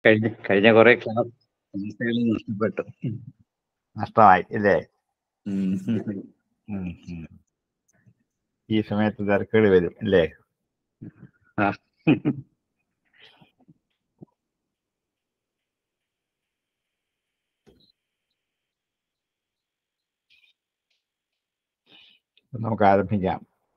കഴിഞ്ഞ കുറെ ക്ലാസ്സുകൾ നഷ്ടപ്പെട്ടു. നഷ്ടമായി ഇല്ലേ? ഉം. ഈ സമയത്ത് തിരക്കുകൾ വരും അല്ലേ? ആ. നമുക്ക് ആരംഭിക്കാം.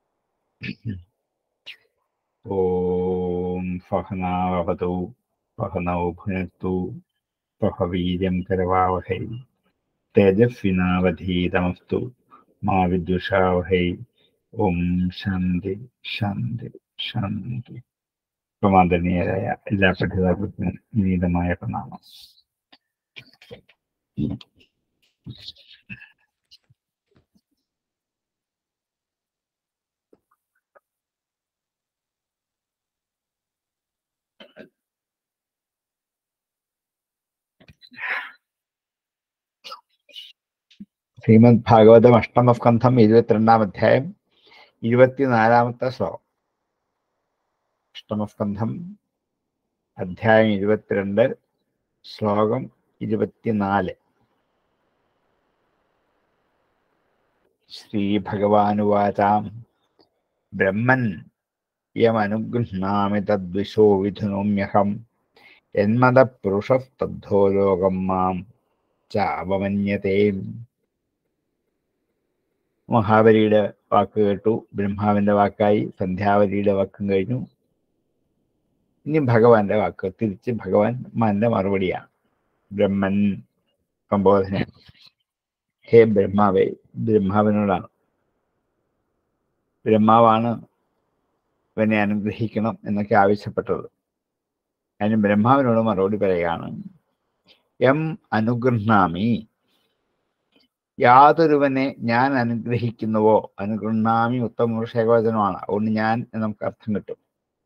ഓം സഹനാവതു സഹനൗ ഭുനക്തു സഹ വീര്യം കരവാവഹൈ തേജസ്വിനാവധീതമസ്തു മാ വിദ്വിഷാവഹൈ. ഓം ശാന്തി ശാന്തി ശാന്തി. പ്രമാദനീയരായ എല്ലാ പഠിതാക്കൾക്കും വിനീതമായ പ്രണാമം. ശ്രീമദ് ഭാഗവതം അഷ്ടമസ്കന്ധം 22-ാം അധ്യായം 24-ാമത്തെ ശ്ലോകം. അഷ്ടമസ്കന്ധം അധ്യായം 22 ശ്ലോകം 24. ശ്രീഭഗവാനുവാചാം ബ്രഹ്മൻ യമനുഗൃഹ്ണാമി തദ്വിശോ വിധുനോമ്യഹം യന്മദപുരുഷസ്തദ്ധോ ലോകം മാം ചാവമന്യതേ. മഹാബലിയുടെ വാക്ക് കേട്ടു, ബ്രഹ്മാവിന്റെ വാക്കായി. സന്ധ്യാവലിയുടെ വാക്കും കഴിഞ്ഞു. ഇനി ഭഗവാന്റെ വാക്ക്. തിരിച്ച് ഭഗവാന്റെ മറുപടിയാണ്. ബ്രഹ്മൻ സംബോധന. ഹേ ബ്രഹ്മാവേ, ബ്രഹ്മാവിനോടാണ്. ബ്രഹ്മാവാണ് ഇവനെ അനുഗ്രഹിക്കണം എന്നൊക്കെ ആവശ്യപ്പെട്ടത്. അതിന് ബ്രഹ്മാവിനോട് മറുപടി പറയുകയാണ്. യം അനുഗൃഹ്ണാമി, യാതൊരുവനെ ഞാൻ അനുഗ്രഹിക്കുന്നുവോ. അനുഗൃഹ്ണാമി ഉത്തമപുരുഷ ഏകവചനമാണ്, അതുകൊണ്ട് ഞാൻ എന്ന് നമുക്ക് അർത്ഥം കിട്ടും.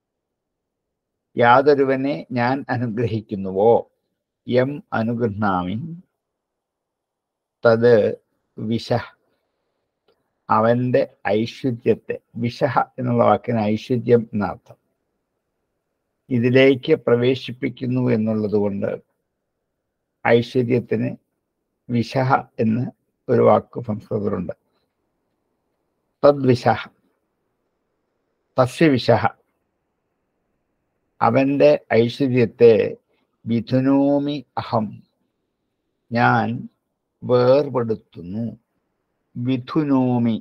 യാതൊരുവനെ ഞാൻ അനുഗ്രഹിക്കുന്നുവോ, യം അനുഗൃഹ്ണാമി തത് വിശഃ, അവന്റെ ഐശ്വര്യത്തെ. വിശഃ എന്നുള്ള വാക്കിന് ഐശ്വര്യം എന്നർത്ഥം. ഇതിലേക്ക് പ്രവേശിപ്പിക്കുന്നു എന്നുള്ളത് കൊണ്ട് ഐശ്വര്യത്തിന് വിശഃ എന്ന് ഒരു വാക്ക് സംസ്കൃതത്തിലുണ്ട്. തദ്വിശഃ, തസ്യ വിശഃ, അവന്റെ ഐശ്വര്യത്തെ വിധുനോമി അഹം, ഞാൻ വേർപെടുത്തുന്നു. വിധുനോമി,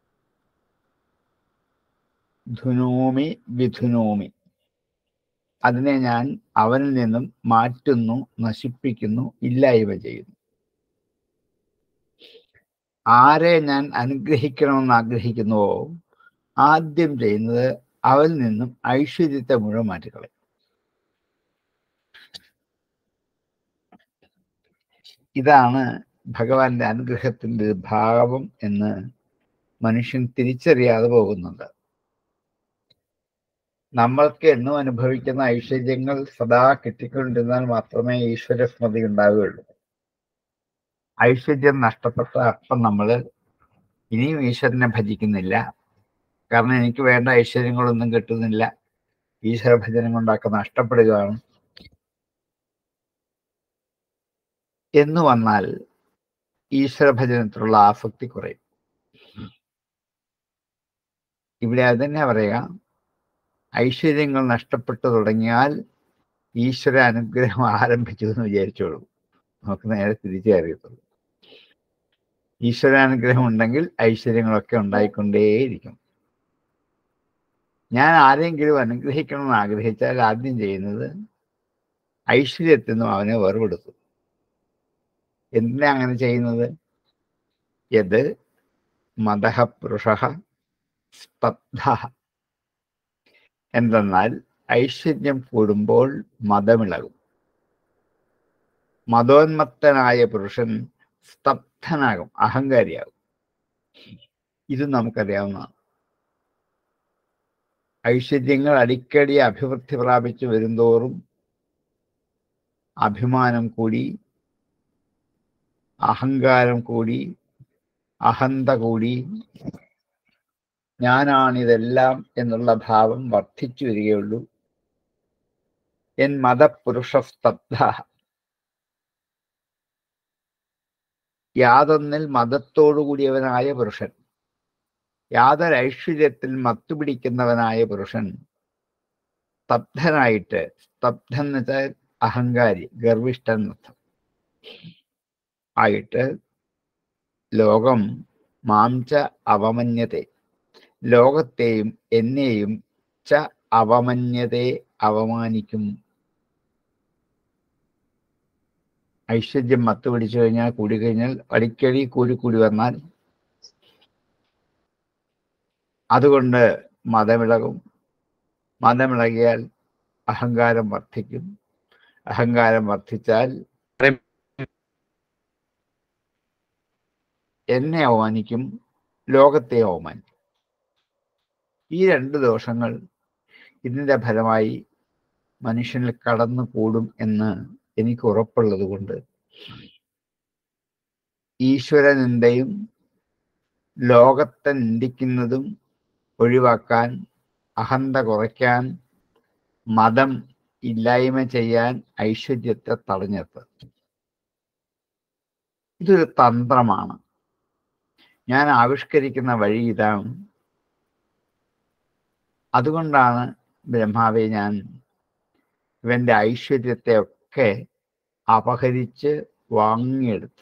ധുനോമി, വിധുനോമി, അതിനെ ഞാൻ അവനിൽ നിന്നും മാറ്റുന്നു, നശിപ്പിക്കുന്നു, ഇല്ലായ്മ ചെയ്യുന്നു. ആരെ ഞാൻ അനുഗ്രഹിക്കണമെന്ന് ആഗ്രഹിക്കുന്നുവോ ആദ്യം ചെയ്യുന്നത് അവനിൽ നിന്നും ഐശ്വര്യത്തെ മുഴുവൻ മാറ്റിക്കളയും. ഇതാണ് ഭഗവാന്റെ അനുഗ്രഹത്തിന്റെ ഭാവം എന്ന് മനുഷ്യൻ തിരിച്ചറിയാതെ പോകുന്നുണ്ട്. നമ്മൾക്ക് എന്നും അനുഭവിക്കുന്ന ഐശ്വര്യങ്ങൾ സദാ കിട്ടിക്കൊണ്ടിരുന്നാൽ മാത്രമേ ഈശ്വര സ്മൃതി ഉണ്ടാവുകയുള്ളൂ. ഐശ്വര്യം നഷ്ടപ്പെട്ട അപ്പം നമ്മൾ ഇനിയും ഈശ്വരനെ ഭജിക്കുന്നില്ല. കാരണം എനിക്ക് വേണ്ട ഐശ്വര്യങ്ങളൊന്നും കിട്ടുന്നില്ല, ഈശ്വര ഭജനം കൊണ്ടൊക്കെ നഷ്ടപ്പെടുകയാണ് എന്ന് വന്നാൽ ഈശ്വര ഭജനത്തിലുള്ള ആസക്തി കുറയും. ഇവിടെ അതന്നെ പറയുക, ഐശ്വര്യങ്ങൾ നഷ്ടപ്പെട്ടു തുടങ്ങിയാൽ ഈശ്വര അനുഗ്രഹം ആരംഭിച്ചു എന്ന് വിചാരിച്ചോളൂ. നമുക്ക് നേരെ തിരിച്ചേ അറിയത്തുള്ളൂ. ഈശ്വരാനുഗ്രഹം ഉണ്ടെങ്കിൽ ഐശ്വര്യങ്ങളൊക്കെ ഉണ്ടായിക്കൊണ്ടേയിരിക്കും. ഞാൻ ആരെങ്കിലും അനുഗ്രഹിക്കണമെന്ന് ആഗ്രഹിച്ചാൽ ആദ്യം ചെയ്യുന്നത് ഐശ്വര്യത്തിൽ നിന്നും അവനെ വേർപെടുത്തും. എന്തിനാ അങ്ങനെ ചെയ്യുന്നത്? യത് മദഃ പുരുഷഃ സ്തബ്ധഃ, എന്തെന്നാൽ ഐശ്വര്യം കൂടുമ്പോൾ മദമിളകും. മദോന്മത്തനായ പുരുഷൻ സ്തബ്ധനാകും, അഹങ്കാരിയാകും. ഇത് നമുക്കറിയാവുന്നതാണ്. ഐശ്വര്യങ്ങൾ അടിക്കടി അഭിവൃദ്ധി പ്രാപിച്ചു വരുന്തോറും അഭിമാനം കൂടി, അഹങ്കാരം കൂടി, അഹന്ത കൂടി, ഞാനാണിതെല്ലാം എന്നുള്ള ഭാവം വർദ്ധിച്ചു വരികയുള്ളൂ. എൻ മതപുരുഷസ്തബ്ധ. യാതൊന്നിൽ മതത്തോടുകൂടിയവനായ പുരുഷൻ, യാതൊരു ഐശ്വര്യത്തിൽ മത്തുപിടിക്കുന്നവനായ പുരുഷൻ സ്തബ്ധനായിട്ട്, സ്തബ്ധൻ എന്ന് വെച്ചാൽ അഹങ്കാരി, ഗർവിഷ്ഠൻ എന്നർത്ഥം ആയിട്ട്, ലോകം മാംച അവമന്യത്തെ, ലോകത്തെയും എന്നെയും ച അവമന്യത്തെ അവമാനിക്കും. ഐശ്വര്യം മത്ത് പിടിച്ചു കഴിഞ്ഞാൽ, കൂടിക്കഴിഞ്ഞാൽ, അടിക്കടി കൂടി വന്നാൽ അതുകൊണ്ട് മതമിളകും. മതമിളകിയാൽ അഹങ്കാരം വർദ്ധിക്കും. അഹങ്കാരം വർദ്ധിച്ചാൽ എന്നെ അവമാനിക്കും, ലോകത്തെ അവമാനിക്കും. ഈ രണ്ട് ദോഷങ്ങൾ ഇതിൻ്റെ ഫലമായി മനുഷ്യനിൽ കടന്നു കൂടും എന്ന് എനിക്ക് ഉറപ്പുള്ളത് കൊണ്ട് ഈശ്വരനിന്ദയും ലോകത്തെ നിന്ദിക്കുന്നതും ഒഴിവാക്കാൻ, അഹന്ത കുറയ്ക്കാൻ, മതം ഇല്ലായ്മ ചെയ്യാൻ, ഐശ്വര്യത്തെ തടഞ്ഞെടുത്ത്. ഇതൊരു തന്ത്രമാണ്. ഞാൻ ആവിഷ്കരിക്കുന്ന വഴി ഇതാണ്. അതുകൊണ്ടാണ് ബ്രഹ്മാവെ ഞാൻ ഇവൻ്റെ ഐശ്വര്യത്തെ ഒക്കെ അപഹരിച്ച് വാങ്ങിയെടുത്തു.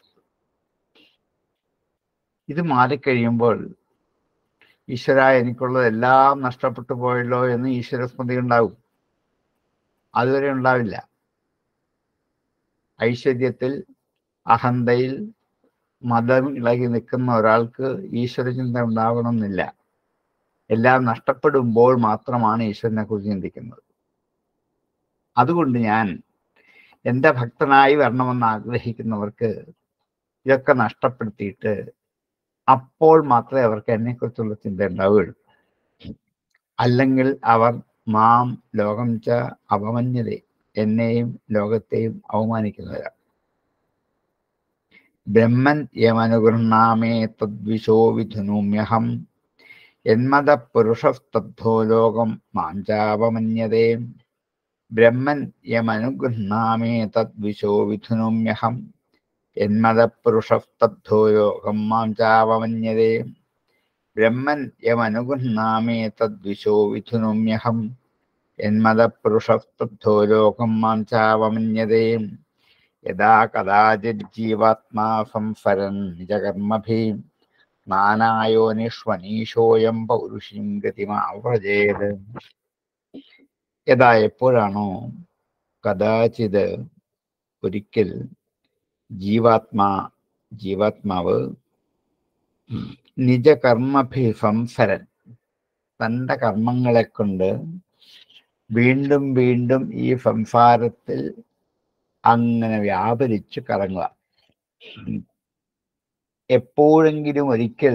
ഇത് മാറിക്കഴിയുമ്പോൾ ഈശ്വര, എനിക്കുള്ളതെല്ലാം നഷ്ടപ്പെട്ടു പോയല്ലോ എന്ന് ഈശ്വരസ്മൃതി ഉണ്ടാവും. അതുവരെ ഉണ്ടാവില്ല. ഐശ്വര്യത്തിൽ, അഹന്തയിൽ മതം ഇളകി നിൽക്കുന്ന ഒരാൾക്ക് ഈശ്വരചിന്ത ഉണ്ടാവണമെന്നില്ല. എല്ലാം നഷ്ടപ്പെടുമ്പോൾ മാത്രമാണ് ഈശ്വരനെ കുറിച്ച് ചിന്തിക്കുന്നത്. അതുകൊണ്ട് ഞാൻ എൻ്റെ ഭക്തനായി വരണമെന്ന് ആഗ്രഹിക്കുന്നവർക്ക് ഇതൊക്കെ നഷ്ടപ്പെടുത്തിയിട്ട് അപ്പോൾ മാത്രമേ അവർക്ക് എന്നെക്കുറിച്ചുള്ള ചിന്ത ഉണ്ടാവുകയുള്ളൂ. അല്ലെങ്കിൽ അവർ മാം ലോകം ച അവമന്യതേ, എന്നെയും ലോകത്തെയും അവമാനിക്കുന്നവരാണ്. ബ്രഹ്മൻ യമനുഗൃഹാമേ തദ്വിശോ വിധുനൂമ്യഹം യന്മത പുരുഷസ്തബ്ധോ ലോകം മാം ചാവമന്യതേ. ബ്രഹ്മൻ യമനുഗൃഹാമേ തദ്വിശോ വിധുനൂമ്യഹം യന്മത പുരുഷസ്തബ്ധോ ലോകം മാം ചാവമന്യതേ. ബ്രഹ്മൻ യമനുഗൃഹാമേ തദ്വിശോ വിധുനൂമ്യഹം യന്മത പുരുഷസ്തബ്ധോ ലോകം മാം ചാവമന്യതേ. യഥാ കദാചിത് ജീവാത്മാ സംസരൻ നിജകർമ്മഭിः നാനായോനിഷ്വനീശോയം പൗരുഷീം ഗതിമാവ്രജേത്. യഥാ എപ്പോഴാണോ, കദാചിത് ഒരിക്കൽ, ജീവാത്മാവ് നിജകർമ്മഭി സംസരൻ തൻ്റെ കർമ്മങ്ങളെ കൊണ്ട് വീണ്ടും വീണ്ടും ഈ സംസാരത്തിൽ അങ്ങനെ വ്യാപരിച്ച് കറങ്ങുക. എപ്പോഴെങ്കിലും ഒരിക്കൽ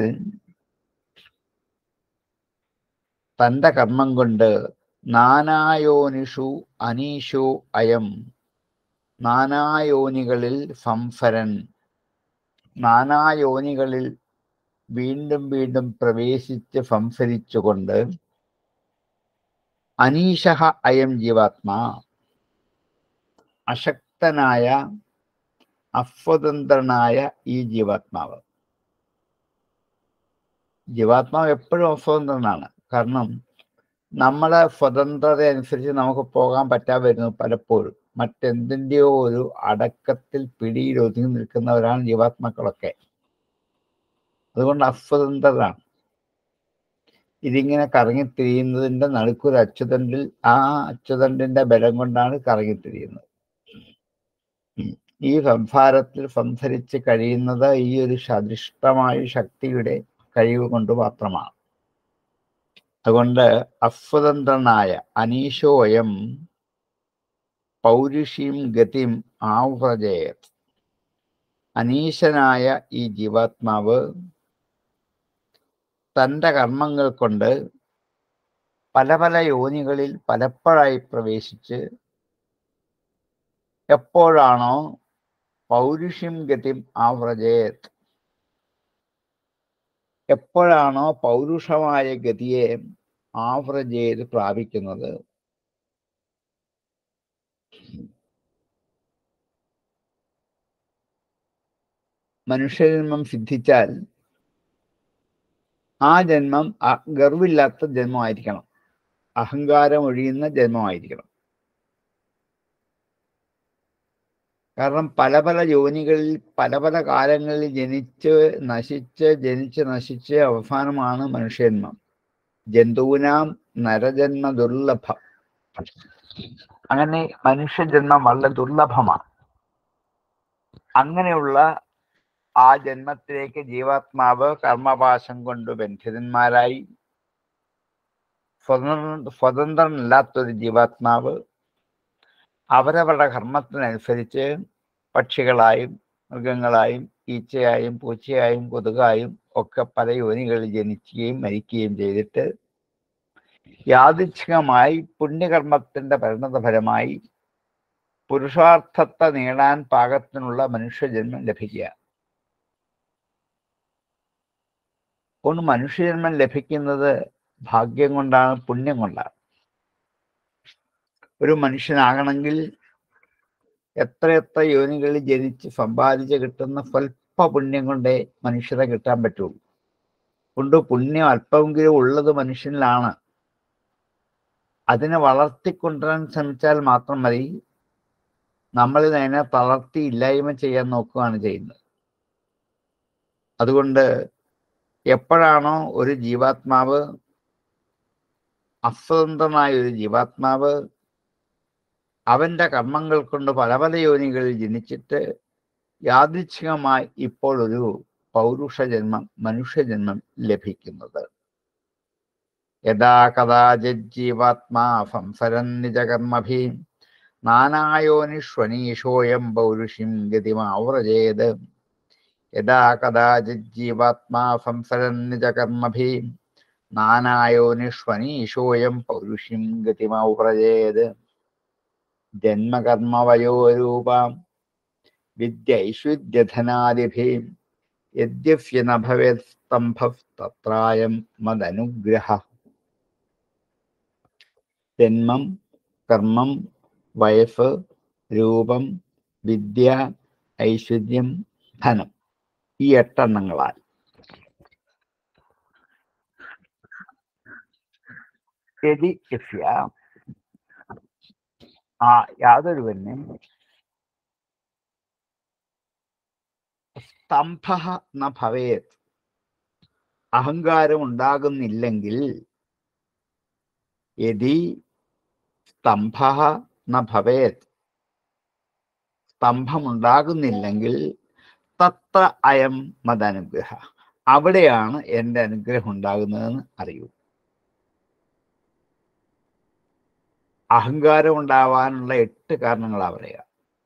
തൻ്റെ കർമ്മം കൊണ്ട് നാനായോനിഷു അനീശോ അയം, നാനായോനികളിൽ സംസരൻ, നാനായോനികളിൽ വീണ്ടും വീണ്ടും പ്രവേശിച്ച് സംസരിച്ചുകൊണ്ട്, അനീശഃ അയം ജീവാത്മാ, അശക്തനായ അസ്വതന്ത്രനായ ഈ ജീവാത്മാവ്. ജീവാത്മാവ് എപ്പോഴും അസ്വതന്ത്രനാണ്. കാരണം നമ്മളെ സ്വതന്ത്രത അനുസരിച്ച് നമുക്ക് പോകാൻ പറ്റാൻ വരുന്നു പലപ്പോഴും. മറ്റെന്തിൻ്റെയോ ഒരു അടക്കത്തിൽ പിടിയിൽ ഒതുങ്ങി നിൽക്കുന്നവരാണ് ജീവാത്മാക്കളൊക്കെ. അതുകൊണ്ട് അസ്വതന്ത്രരാണ്. ഇതിങ്ങനെ കറങ്ങിത്തിരിയുന്നതിൻ്റെ നടുക്കൊരു അച്ചുതണ്ടിൽ, ആ അച്ചുതണ്ടിൻ്റെ ബലം കൊണ്ടാണ് കറങ്ങിത്തിരിയുന്നത്. ഈ സംസാരത്തിൽ സംസരിച്ച് കഴിയുന്നത് ഈ ഒരു സദൃഷ്ടമായ ശക്തിയുടെ കഴിവ് കൊണ്ട് മാത്രമാണ്. അതുകൊണ്ട് അസ്വതന്ത്രനായ അനീശോയം പൗരുഷീം ഗതിം ആവ്രജേത്. അനീശനായ ഈ ജീവാത്മാവ് തൻ്റെ കർമ്മങ്ങൾ കൊണ്ട് പല പല യോനികളിൽ പലപ്പോഴായി പ്രവേശിച്ച് എപ്പോഴാണോ പൗരുഷ്യം ഗതിം ആവ്രജേത്, എപ്പോഴാണോ പൗരുഷമായ ഗതിയെ ആവ്രജേത് പ്രാപിക്കുന്നത്, മനുഷ്യജന്മം സിദ്ധിച്ചാൽ ആ ജന്മം ഗർവില്ലാത്ത ജന്മമായിരിക്കണം, അഹങ്കാരം ഒഴിയുന്ന ജന്മമായിരിക്കണം. കാരണം പല പല യോനികളിൽ പല പല കാലങ്ങളിൽ ജനിച്ച് നശിച്ച് അവസാനമാണ് മനുഷ്യജന്മം. ജന്തുവിനാം നരജന്മ ദുർലഭം. അങ്ങനെ മനുഷ്യജന്മം വളരെ ദുർലഭമാണ്. അങ്ങനെയുള്ള ആ ജന്മത്തിലേക്ക് ജീവാത്മാവ് കർമ്മപാശം കൊണ്ട് ബന്ധിതന്മാരായി, സ്വതന്ത്രനല്ലാത്തൊരു ജീവാത്മാവ് അവരവരുടെ കർമ്മത്തിനനുസരിച്ച് പക്ഷികളായും മൃഗങ്ങളായും ഈച്ചയായും പൂച്ചയായും കൊതുകായും ഒക്കെ പല യോനികളിൽ ജനിക്കുകയും മരിക്കുകയും ചെയ്തിട്ട് യാദൃച്ഛികമായി പുണ്യകർമ്മത്തിന്റെ പരിണതഫലമായി പുരുഷാർത്ഥത്തെ നേടാൻ പാകത്തിനുള്ള മനുഷ്യജന്മം ലഭിക്കുക. അതുകൊണ്ട് മനുഷ്യജന്മം ലഭിക്കുന്നത് ഭാഗ്യം കൊണ്ടാണ്, പുണ്യം കൊണ്ടാണ്. ഒരു മനുഷ്യനാകണമെങ്കിൽ എത്രയെത്ര യോനികളിൽ ജനിച്ച് സമ്പാദിച്ച് കിട്ടുന്ന സ്വല്പ പുണ്യം കൊണ്ടേ മനുഷ്യരെ കിട്ടാൻ പറ്റുള്ളൂ. കൊണ്ട് പുണ്യം അല്പമെങ്കിലും ഉള്ളത് മനുഷ്യനിലാണ്. അതിനെ വളർത്തിക്കൊണ്ടുവരാൻ ശ്രമിച്ചാൽ മാത്രം മതി. നമ്മളിതിനെ തളർത്തി ഇല്ലായ്മ ചെയ്യാൻ നോക്കുകയാണ് ചെയ്യുന്നത്. അതുകൊണ്ട് എപ്പോഴാണോ ഒരു ജീവാത്മാവ്, അസ്വതന്ത്രനായ ഒരു ജീവാത്മാവ് അവൻ്റെ കർമ്മങ്ങൾ കൊണ്ട് പല പല യോനികളിൽ ജനിച്ചിട്ട് യാദൃച്ഛികമായി ഇപ്പോൾ ഒരു പൗരുഷജന്മം, മനുഷ്യജന്മം ലഭിക്കുന്നത്, യഥാ കഥാചിജ്ജീവാത്മാ സംസരൻ നിജകർമ്മഭി നാനായോനിഷ്വനീഷോയം പൗരുഷിം ഗതിമാവ്രജേത്. യഥാ കഥാചിജ്ജീവാത്മാ സംസരൻ നിജകർമ്മഭി നാനായോനിഷ്വനീഷോയം പൗരുഷിം ഗതിമാവ്രജേത്. ജന്മകർമ്മവയോരൂപാം വിദ്യൈശ്വര്യധനാദിഭീം യദ്യഫ്യ ന ഭവേത് സ്തംഭഃ തത്രായം മദനുഗ്രഹഃ. ജന്മം, കർമ്മം, വയസ്സ്, രൂപം, വിദ്യ, ഐശ്വര്യം, ധനം, ഈ 8 എണ്ണങ്ങളാൽ യാതൊരുവനും സ്തംഭഃ ന ഭവേത്, അഹങ്കാരം ഉണ്ടാകുന്നില്ലെങ്കിൽ, യദി സ്തംഭഃ ന ഭവേത്, സ്തംഭമുണ്ടാകുന്നില്ലെങ്കിൽ, തത്ര അയം മദനുഗ്രഹ, അവിടെയാണ് എൻ്റെ അനുഗ്രഹം ഉണ്ടാകുന്നതെന്ന് അറിയൂ. അഹങ്കാരം ഉണ്ടാവാനുള്ള 8 കാരണങ്ങളാണ് പറയുക.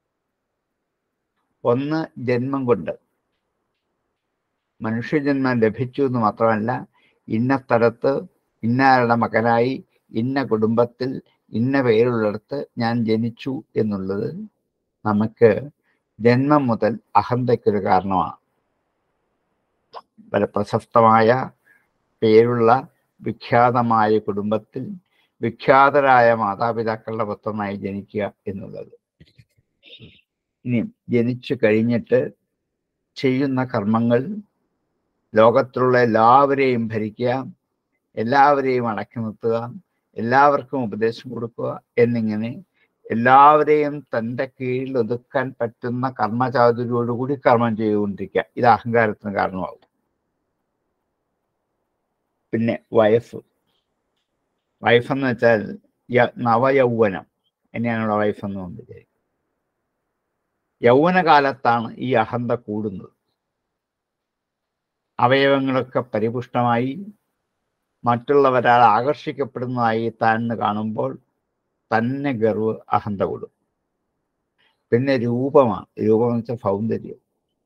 1, ജന്മം കൊണ്ട്. മനുഷ്യജന്മം ലഭിച്ചു എന്ന് മാത്രമല്ല, ഇന്ന സ്ഥലത്ത് ഇന്നാരുടെ മകനായി ഇന്ന കുടുംബത്തിൽ ഇന്ന പേരുള്ളിടത്ത് ഞാൻ ജനിച്ചു എന്നുള്ളത് നമുക്ക് ജന്മം മുതൽ അഹന്തയ്ക്കൊരു കാരണമാണ്. വളരെ പ്രശസ്തമായ പേരുള്ള വിഖ്യാതമായ കുടുംബത്തിൽ വിഖ്യാതരായ മാതാപിതാക്കളുടെ പുത്രനായി ജനിക്കുക എന്നുള്ളത്. ഇനി ജനിച്ചു കഴിഞ്ഞിട്ട് ചെയ്യുന്ന കർമ്മങ്ങൾ ലോകത്തിലുള്ള എല്ലാവരെയും ഭരിക്കുക, എല്ലാവരെയും അടക്കി നിർത്തുക, എല്ലാവർക്കും ഉപദേശം കൊടുക്കുക എന്നിങ്ങനെ എല്ലാവരെയും തൻ്റെ കീഴിൽ ഒതുക്കാൻ പറ്റുന്ന കർമ്മചാതുര്യോടുകൂടി കർമ്മം ചെയ്തുകൊണ്ടിരിക്കുക. ഇത് അഹങ്കാരത്തിന് കാരണമാകും. പിന്നെ വയസ്സെന്ന് വെച്ചാൽ നവയൗവനം എന്നെയാണുള്ള വയസ്സെന്ന് വിചാരിക്കും. യൗവനകാലത്താണ് ഈ അഹന്ത കൂടുന്നത്. അവയവങ്ങളൊക്കെ പരിപുഷ്ടമായി മറ്റുള്ളവരാൽ ആകർഷിക്കപ്പെടുന്നതായി താൻ കാണുമ്പോൾ തന്നെ ഗർവ്, അഹന്ത കൂടും. പിന്നെ രൂപമാണ്. രൂപം എന്ന് വെച്ചാൽ സൗന്ദര്യം.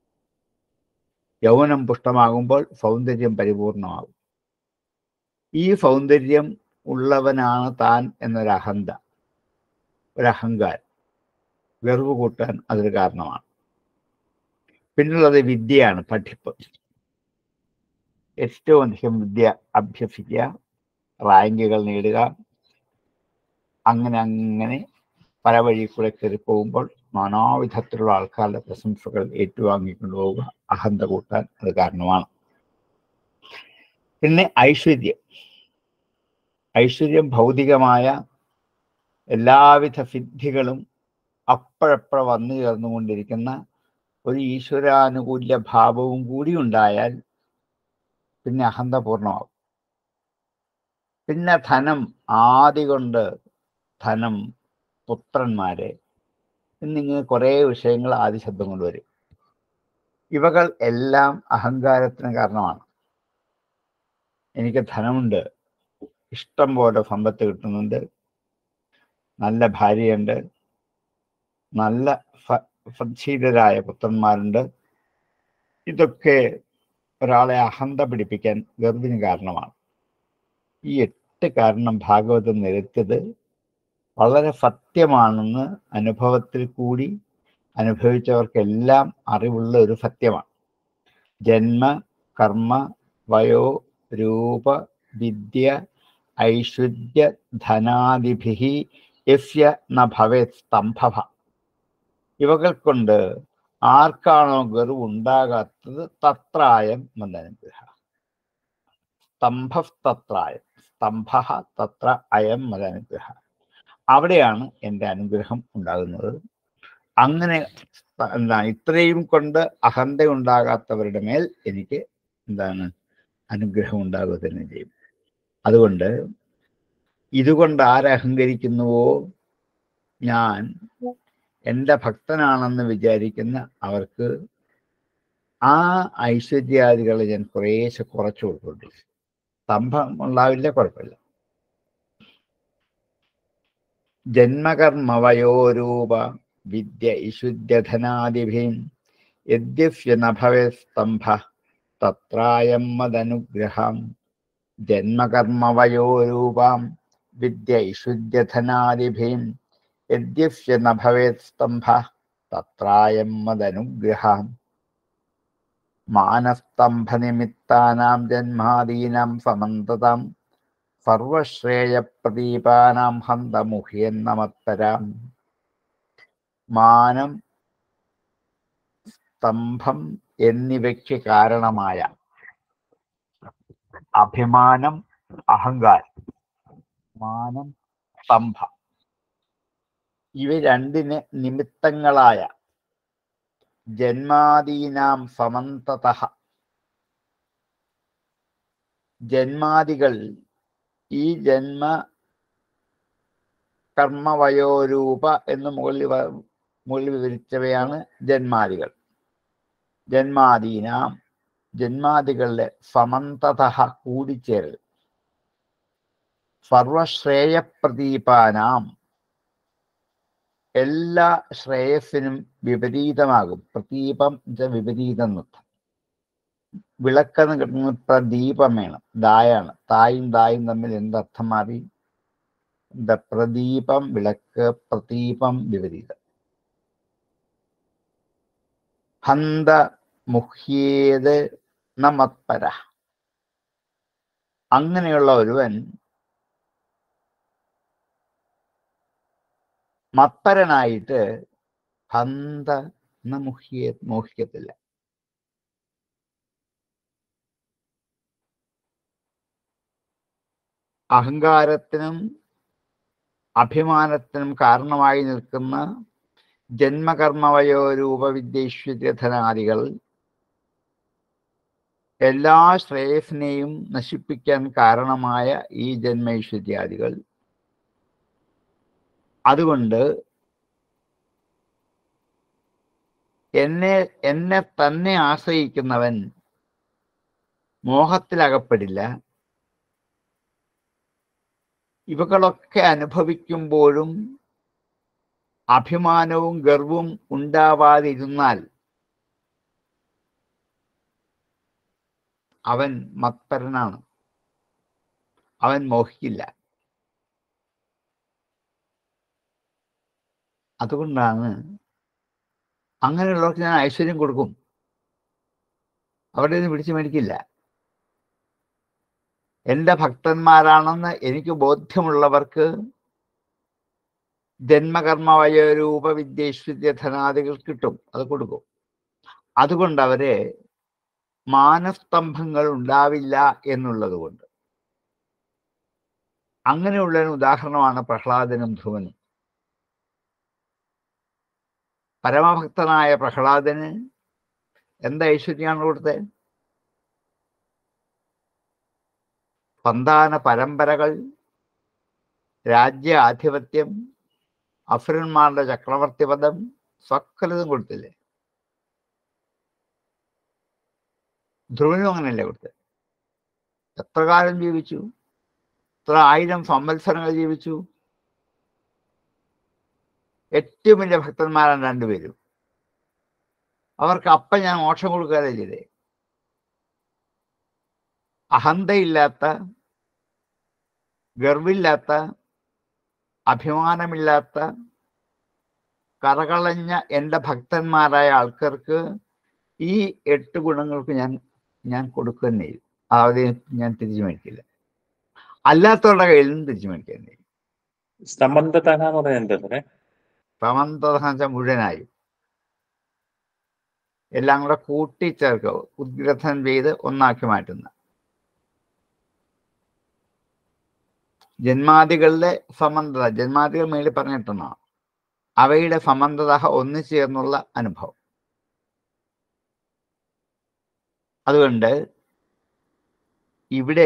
യൗവനം പുഷ്ടമാകുമ്പോൾ സൗന്ദര്യം പരിപൂർണമാകും. ഈ സൗന്ദര്യം ഉള്ളവനാണ് താൻ എന്നൊരഹന്ത, ഒരഹങ്കാരം, ഗർവ് കൂട്ടാൻ അതൊരു കാരണമാണ്. പിന്നുള്ളത് വിദ്യയാണ്, പഠിപ്പ്. ഏറ്റവും അധികം വിദ്യ അഭ്യസിക്കുക, റാങ്കുകൾ നേടുക, അങ്ങനെ പല വഴി കൂടെ കയറി പോകുമ്പോൾ നാനാവിധത്തിലുള്ള ആൾക്കാരുടെ പ്രശംസകൾ ഏറ്റുവാങ്ങിക്കൊണ്ടുപോവുക അഹന്ത കൂട്ടാൻ അത് കാരണമാണ്. പിന്നെ ഐശ്വര്യം ഭൗതികമായ എല്ലാവിധ സിദ്ധികളും അപ്പോഴപ്പോഴ വന്നു ചേർന്നുകൊണ്ടിരിക്കുന്ന ഒരു ഈശ്വരാനുകൂല്യ ഭാവവും കൂടി ഉണ്ടായാൽ പിന്നെ അഹന്ത പൂർണ്ണമാവും. പിന്നെ ധനം, പുത്രന്മാരെ എന്നിങ്ങനെ കുറേ വിഷയങ്ങൾ ആദിശബ്ദം കൊണ്ടുവരും. ഇവകൾ എല്ലാം അഹങ്കാരത്തിന് കാരണമാണ്. എനിക്ക് ധനമുണ്ട്, ഇഷ്ടം പോലെ സമ്പത്ത് കിട്ടുന്നുണ്ട്, നല്ല ഭാര്യയുണ്ട്, നല്ല സജ്ജീലരായ പുത്രന്മാരുണ്ട്. ഇതൊക്കെ ഒരാളെ അഹന്ത പിടിപ്പിക്കാൻ ഗർവിന് കാരണമാണ്. ഈ 8 കാരണം ഭാഗവതം നിരത്തിയത് വളരെ സത്യമാണെന്ന് അനുഭവത്തിൽ കൂടി അനുഭവിച്ചവർക്കെല്ലാം അറിവുള്ള ഒരു സത്യമാണ്. ജന്മ കർമ്മ വയോ രൂപ വിദ്യ ഐശ്വര്യ ധനാദിഭിഹി യസ്യ ന ഭവേത് സ്തംഭഃ. ഇവകൾ കൊണ്ട് ആർക്കാണോ ഗർവ് ഉണ്ടാകാത്തത് തത്രായം മദനുഗ്രഹ. സ്തംഭഃ തത്ര അയം മദനുഗ്രഹ. അവിടെയാണ് എൻ്റെ അനുഗ്രഹം ഉണ്ടാകുന്നത്. അങ്ങനെ ഇത്രയും കൊണ്ട് അഹന്ത ഉണ്ടാകാത്തവരുടെ മേൽ എനിക്ക് അനുഗ്രഹം ഉണ്ടാകുക തന്നെ ചെയ്യും. അതുകൊണ്ട് ഇതുകൊണ്ട് ആരഹങ്കരിക്കുന്നുവോ, ഞാൻ എൻ്റെ ഭക്തനാണെന്ന് വിചാരിക്കുന്ന അവർക്ക് ആ ഐശ്വര്യാദികളെ ഞാൻ കുറേശ്ശെ കുറച്ചു കൊടുക്കുന്നുണ്ട്. സ്തംഭം ഉണ്ടാവില്ല, കുഴപ്പമില്ല. ജന്മകർമ്മവയോരൂപ വിദ്യ ഐശ്വര്യധനാദിഭീം യദ്യസ്യ ന ഭവേത് സ്തംഭഃ തത്രായം മദനുഗ്രഹം. ജന്മകർമ്മവയോരൂപാം വിദ്യ ഐശ്വര്യധനാദിഭീം യദ്യസ്യ ന ഭവേത് സ്തംഭഃ തത്രായം മദനുഗ്രഹം. മാനസ്തംഭനിമിത്താനാം ജന്മാദീനാം സമന്തതാം സർവശ്രേയപ്രദീപാനാം ഹന്തമുഹ്യന്ന മത്തരാം. മാനം, സ്തംഭം എന്നിവയ്ക്ക് കാരണമായ അഭിമാനം, അഹങ്കാരം, മാനം, സ്തംഭം ഇവ രണ്ടിന് നിമിത്തങ്ങളായ ജന്മാദീനാം സമന്തതഃ, ജന്മാദികൾ ഈ ജന്മ കർമ്മവയോരൂപ എന്ന് മുകളിൽ വിവരിച്ചവയാണ് ജന്മാദികൾ. ജന്മാദീനാം, ജന്മാദികളുടെ സമന്തതഃ കൂടിച്ചേരൽ, സർവശ്രേയപ്രദീപാനാം എല്ലാ ശ്രേയസ്സിനും വിപരീതമാകും. പ്രദീപം വിപരീതം എന്നർത്ഥം. വിളക്കെന്ന് കിട്ടുന്ന പ്രദീപം വേണം, ദായാണ്. തായും തമ്മിൽ എന്തർത്ഥം മാറി? പ്രദീപം വിളക്ക്, പ്രദീപം വിപരീതം. ഹന്ത മുഹ്യേത് നമത്പര. അങ്ങനെയുള്ള ഒരുവൻ മത്പരനായിട്ട് ഹന്ത മോഹിക്കത്തില്ല. അഹങ്കാരത്തിനും അഭിമാനത്തിനും കാരണമായി നിൽക്കുന്ന ജന്മകർമ്മവയോരൂപവിദ്യൈശ്വര്യധനാദികൾ എല്ലാ ശ്രേയസിനെയും നശിപ്പിക്കാൻ കാരണമായ ഈ ജന്മൈശ്വര്യാദികൾ, അതുകൊണ്ട് എന്നെ തന്നെ ആശ്രയിക്കുന്നവൻ മോഹത്തിലകപ്പെടില്ല. ഇവകളൊക്കെ അനുഭവിക്കുമ്പോഴും അഭിമാനവും ഗർവും ഉണ്ടാവാതിരുന്നാൽ അവൻ മത്പരനാണ്, അവൻ മോഹിക്കില്ല. അതുകൊണ്ടാണ് അങ്ങനെയുള്ളവർക്ക് ഞാൻ ഐശ്വര്യം കൊടുക്കും, അവിടെ നിന്ന് പിടിച്ചു മേടിക്കില്ല. എൻ്റെ ഭക്തന്മാരാണെന്ന് എനിക്ക് ബോധ്യമുള്ളവർക്ക് ജന്മകർമ്മവയോരൂപ വിദ്യേശ്വര്യ ധനാദികൾ കിട്ടും, അത് കൊടുക്കും. അതുകൊണ്ട് അവര് മാനസ്തംഭങ്ങൾ ഉണ്ടാവില്ല എന്നുള്ളത് കൊണ്ട്. അങ്ങനെയുള്ളൊരു ഉദാഹരണമാണ് പ്രഹ്ലാദനും ധ്രുവനും. പരമഭക്തനായ പ്രഹ്ലാദന് എന്ത് ഐശ്വര്യമാണ് കൊടുത്തത്? സന്താന പരമ്പരകൾ, രാജ്യ ആധിപത്യം, അസുരന്മാരുടെ ചക്രവർത്തി പദം, സകലതും കൊടുത്തില്ലേ? ധ്രുവനും അങ്ങനെയല്ലേ കൊടുത്തത്? എത്ര കാലം ജീവിച്ചു? എത്ര 1000 സംവത്സരങ്ങൾ ജീവിച്ചു. ഏറ്റവും വലിയ ഭക്തന്മാരാണ് രണ്ടുപേരും. അവർക്ക് അപ്പം ഞാൻ മോക്ഷം കൊടുക്കാതെ ചെയ്തേ. അഹന്തയില്ലാത്ത, ഗർവില്ലാത്ത, അഭിമാനമില്ലാത്ത, കറകളഞ്ഞ എൻ്റെ ഭക്തന്മാരായ ആൾക്കാർക്ക് ഈ 8 ഗുണങ്ങൾക്ക് ഞാൻ കൊടുക്കുക തന്നെ ചെയ്യും. അതായത് ഞാൻ തിരിച്ചു മേടിക്കില്ല. അല്ലാത്തവരുടെ കയ്യിൽ നിന്ന് തിരിച്ചു മേടിക്കുക തന്നെ ചെയ്യും. സമന്തത എന്ന് പറയുന്നത് സമന്തത മുഴുവനായും എല്ലാം കൂടെ കൂട്ടിച്ചേർക്കുക, ഉദ്ഗ്രഥനം ചെയ്ത് ഒന്നാക്കി മാറ്റുന്ന. ജന്മാദികളുടെ സമന്തത, ജന്മാദികൾ മേളിൽ പറഞ്ഞിട്ടുണ്ടാണ്, അവയുടെ സമന്തത ഒന്നിച്ചേർന്നുള്ള അനുഭവം. അതുകൊണ്ട് ഇവിടെ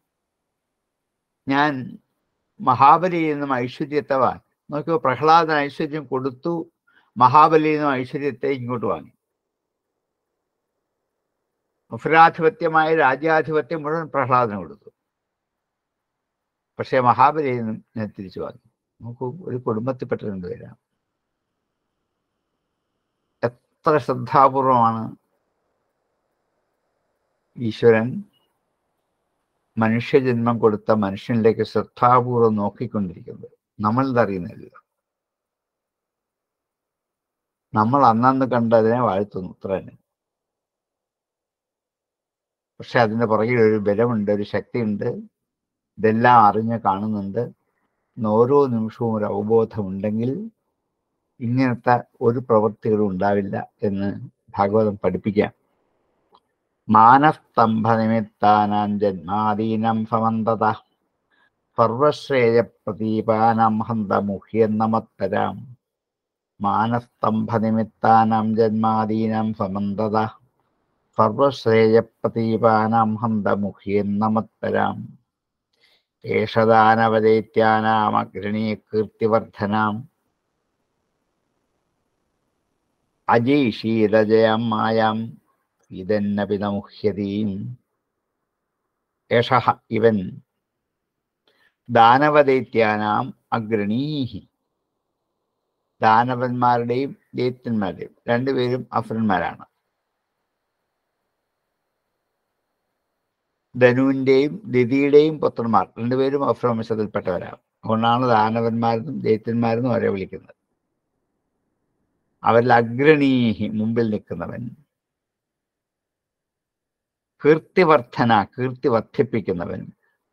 ഞാൻ മഹാബലിയിൽ നിന്നും ഐശ്വര്യത്തെ വാങ്ങി. നോക്കിയോ, പ്രഹ്ലാദൻ ഐശ്വര്യം കൊടുത്തു, മഹാബലിയിൽ നിന്നും ഐശ്വര്യത്തെ ഇങ്ങോട്ട് വാങ്ങി. അസുരാധിപത്യമായ രാജ്യാധിപത്യം മുഴുവൻ പ്രഹ്ലാദന് കൊടുത്തു. പക്ഷേ മഹാബലിയിൽ നിന്നും ഞാൻ തിരിച്ചു വാങ്ങി. നോക്കൂ, ഒരു കുടുംബത്തിൽപ്പെട്ട രണ്ടുപേരാണ്. എത്ര ശ്രദ്ധാപൂർവമാണ് ഈശ്വരൻ മനുഷ്യജന്മം കൊടുത്ത മനുഷ്യനിലേക്ക് ശ്രദ്ധാപൂർവം നോക്കിക്കൊണ്ടിരിക്കുന്നത്. നമ്മളിതറിയുന്നില്ല. നമ്മൾ അന്നന്ന് കണ്ടതിനെ വാഴ്ത്തുന്നു, അത്ര തന്നെ. പക്ഷെ അതിൻ്റെ പുറകിൽ ഒരു ബലമുണ്ട്, ഒരു ശക്തിയുണ്ട്. ഇതെല്ലാം അറിഞ്ഞ് കാണുന്നുണ്ട്. ഓരോ നിമിഷവും ഒരു അവബോധമുണ്ടെങ്കിൽ ഇങ്ങനത്തെ ഒരു പ്രവൃത്തികളും ഉണ്ടാവില്ല എന്ന് ഭാഗവതം പഠിപ്പിക്കാം. മാനസ്തംഭ നിമിത്താനാം ജന്മാദീനം സമന്തത സർവശ്രേയ പ്രദീപാനാം ഹന്തമുഹ്യെന്നമത്തരാം. മാനസ്തംഭ നിമിത്താനാം ജന്മാദീനം സമന്തത സർവശ്രേയ പ്രദീപാനാം ഹന്തമുഹ്യെന്നമത്തരാം. ഏഷദാനവദൈത്യാനാമഗ്രണീ കീർത്തിവർദ്ധനാം അജീഷീലജയം മായാം ഇതന്നപി നമുഹ്യതീം. ഏഷഃ ഇവൻ ദാനവദൈത്യാനാം അഗ്രണീഹി, ദാനവന്മാരുടെയും ദൈത്യന്മാരുടെയും, രണ്ടുപേരും അസുരന്മാരാണ്. ധനുവിൻ്റെയും ദിതിയുടെയും പുത്രന്മാർ രണ്ടുപേരും അസുരവംശത്തിൽപ്പെട്ടവരാണ്. അതുകൊണ്ടാണ് ദാനവന്മാരെന്നും ദൈത്യന്മാരെന്നും അവരെ വിളിക്കുന്നത്. അവരിൽ അഗ്രണീഹി, മുമ്പിൽ നിൽക്കുന്നവൻ. കീർത്തിവർദ്ധന, കീർത്തി വർദ്ധിപ്പിക്കുന്നവൻ.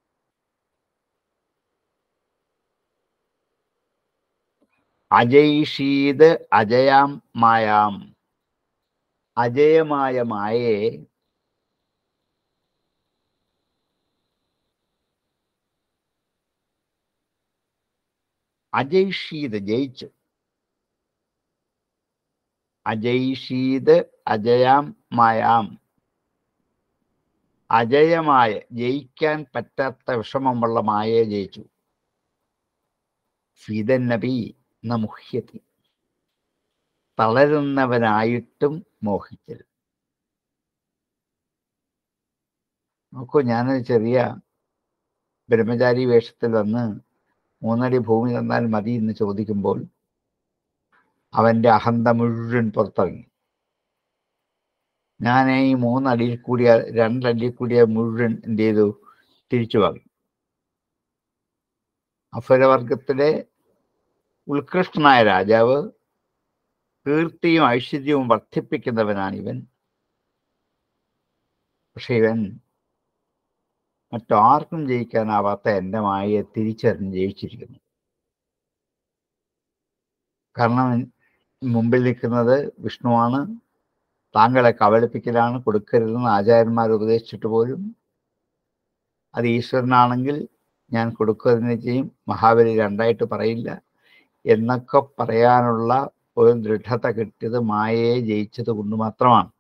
അജയിഷീത് അജയാം മായാം, അജയമായ മായയെ അജയിഷീത്, ജയിച്ചു. അജയിഷീത് അജയാം മായാം, അജയമായ, ജയിക്കാൻ പറ്റാത്ത വിഷമമുള്ള മായയെ ജയിച്ചു. ഫിദന്നബി നമുഹ്യതി, തളരുന്നവനായിട്ടും മോഹിക്കൽ. നോക്കൂ, ഞാനൊരു ചെറിയ ബ്രഹ്മചാരി വേഷത്തിൽ വന്ന് 3 അടി ഭൂമി തന്നാൽ മതി എന്ന് ചോദിക്കുമ്പോൾ അവൻ്റെ അഹന്ത മുഴുവൻ പുറത്തിറങ്ങി. ഞാൻ ഈ 3 അടിയിൽ കൂടിയ 2 അടിയിൽ കൂടിയ മുഴുവൻ എന്ത് ചെയ്തു? തിരിച്ചു വാങ്ങി. അസുരവർഗത്തിലെ ഉത്കൃഷ്ടനായ രാജാവ്, കീർത്തിയും ഐശ്വര്യവും വർദ്ധിപ്പിക്കുന്നവനാണ് ഇവൻ. പക്ഷെ ഇവൻ മറ്റാർക്കും ജയിക്കാനാവാത്ത എൻ്റെ മായയെ തിരിച്ചറിഞ്ഞ് ജയിച്ചിരിക്കുന്നു. കാരണം മുമ്പിൽ നിൽക്കുന്നത് വിഷ്ണുവാണ്, താങ്കളെ കബളിപ്പിക്കലാണ്, കൊടുക്കരുതെന്ന് ആചാര്യന്മാർ ഉപദേശിച്ചിട്ട് പോലും അത് ഈശ്വരനാണെങ്കിൽ ഞാൻ കൊടുക്കുക തന്നെ ചെയ്യും, മഹാബലി രണ്ടായിട്ട് പറയില്ല എന്നൊക്കെ പറയാനുള്ള ഒരു ദൃഢത കിട്ടിയത് മായയെ ജയിച്ചത് കൊണ്ട് മാത്രമാണ്.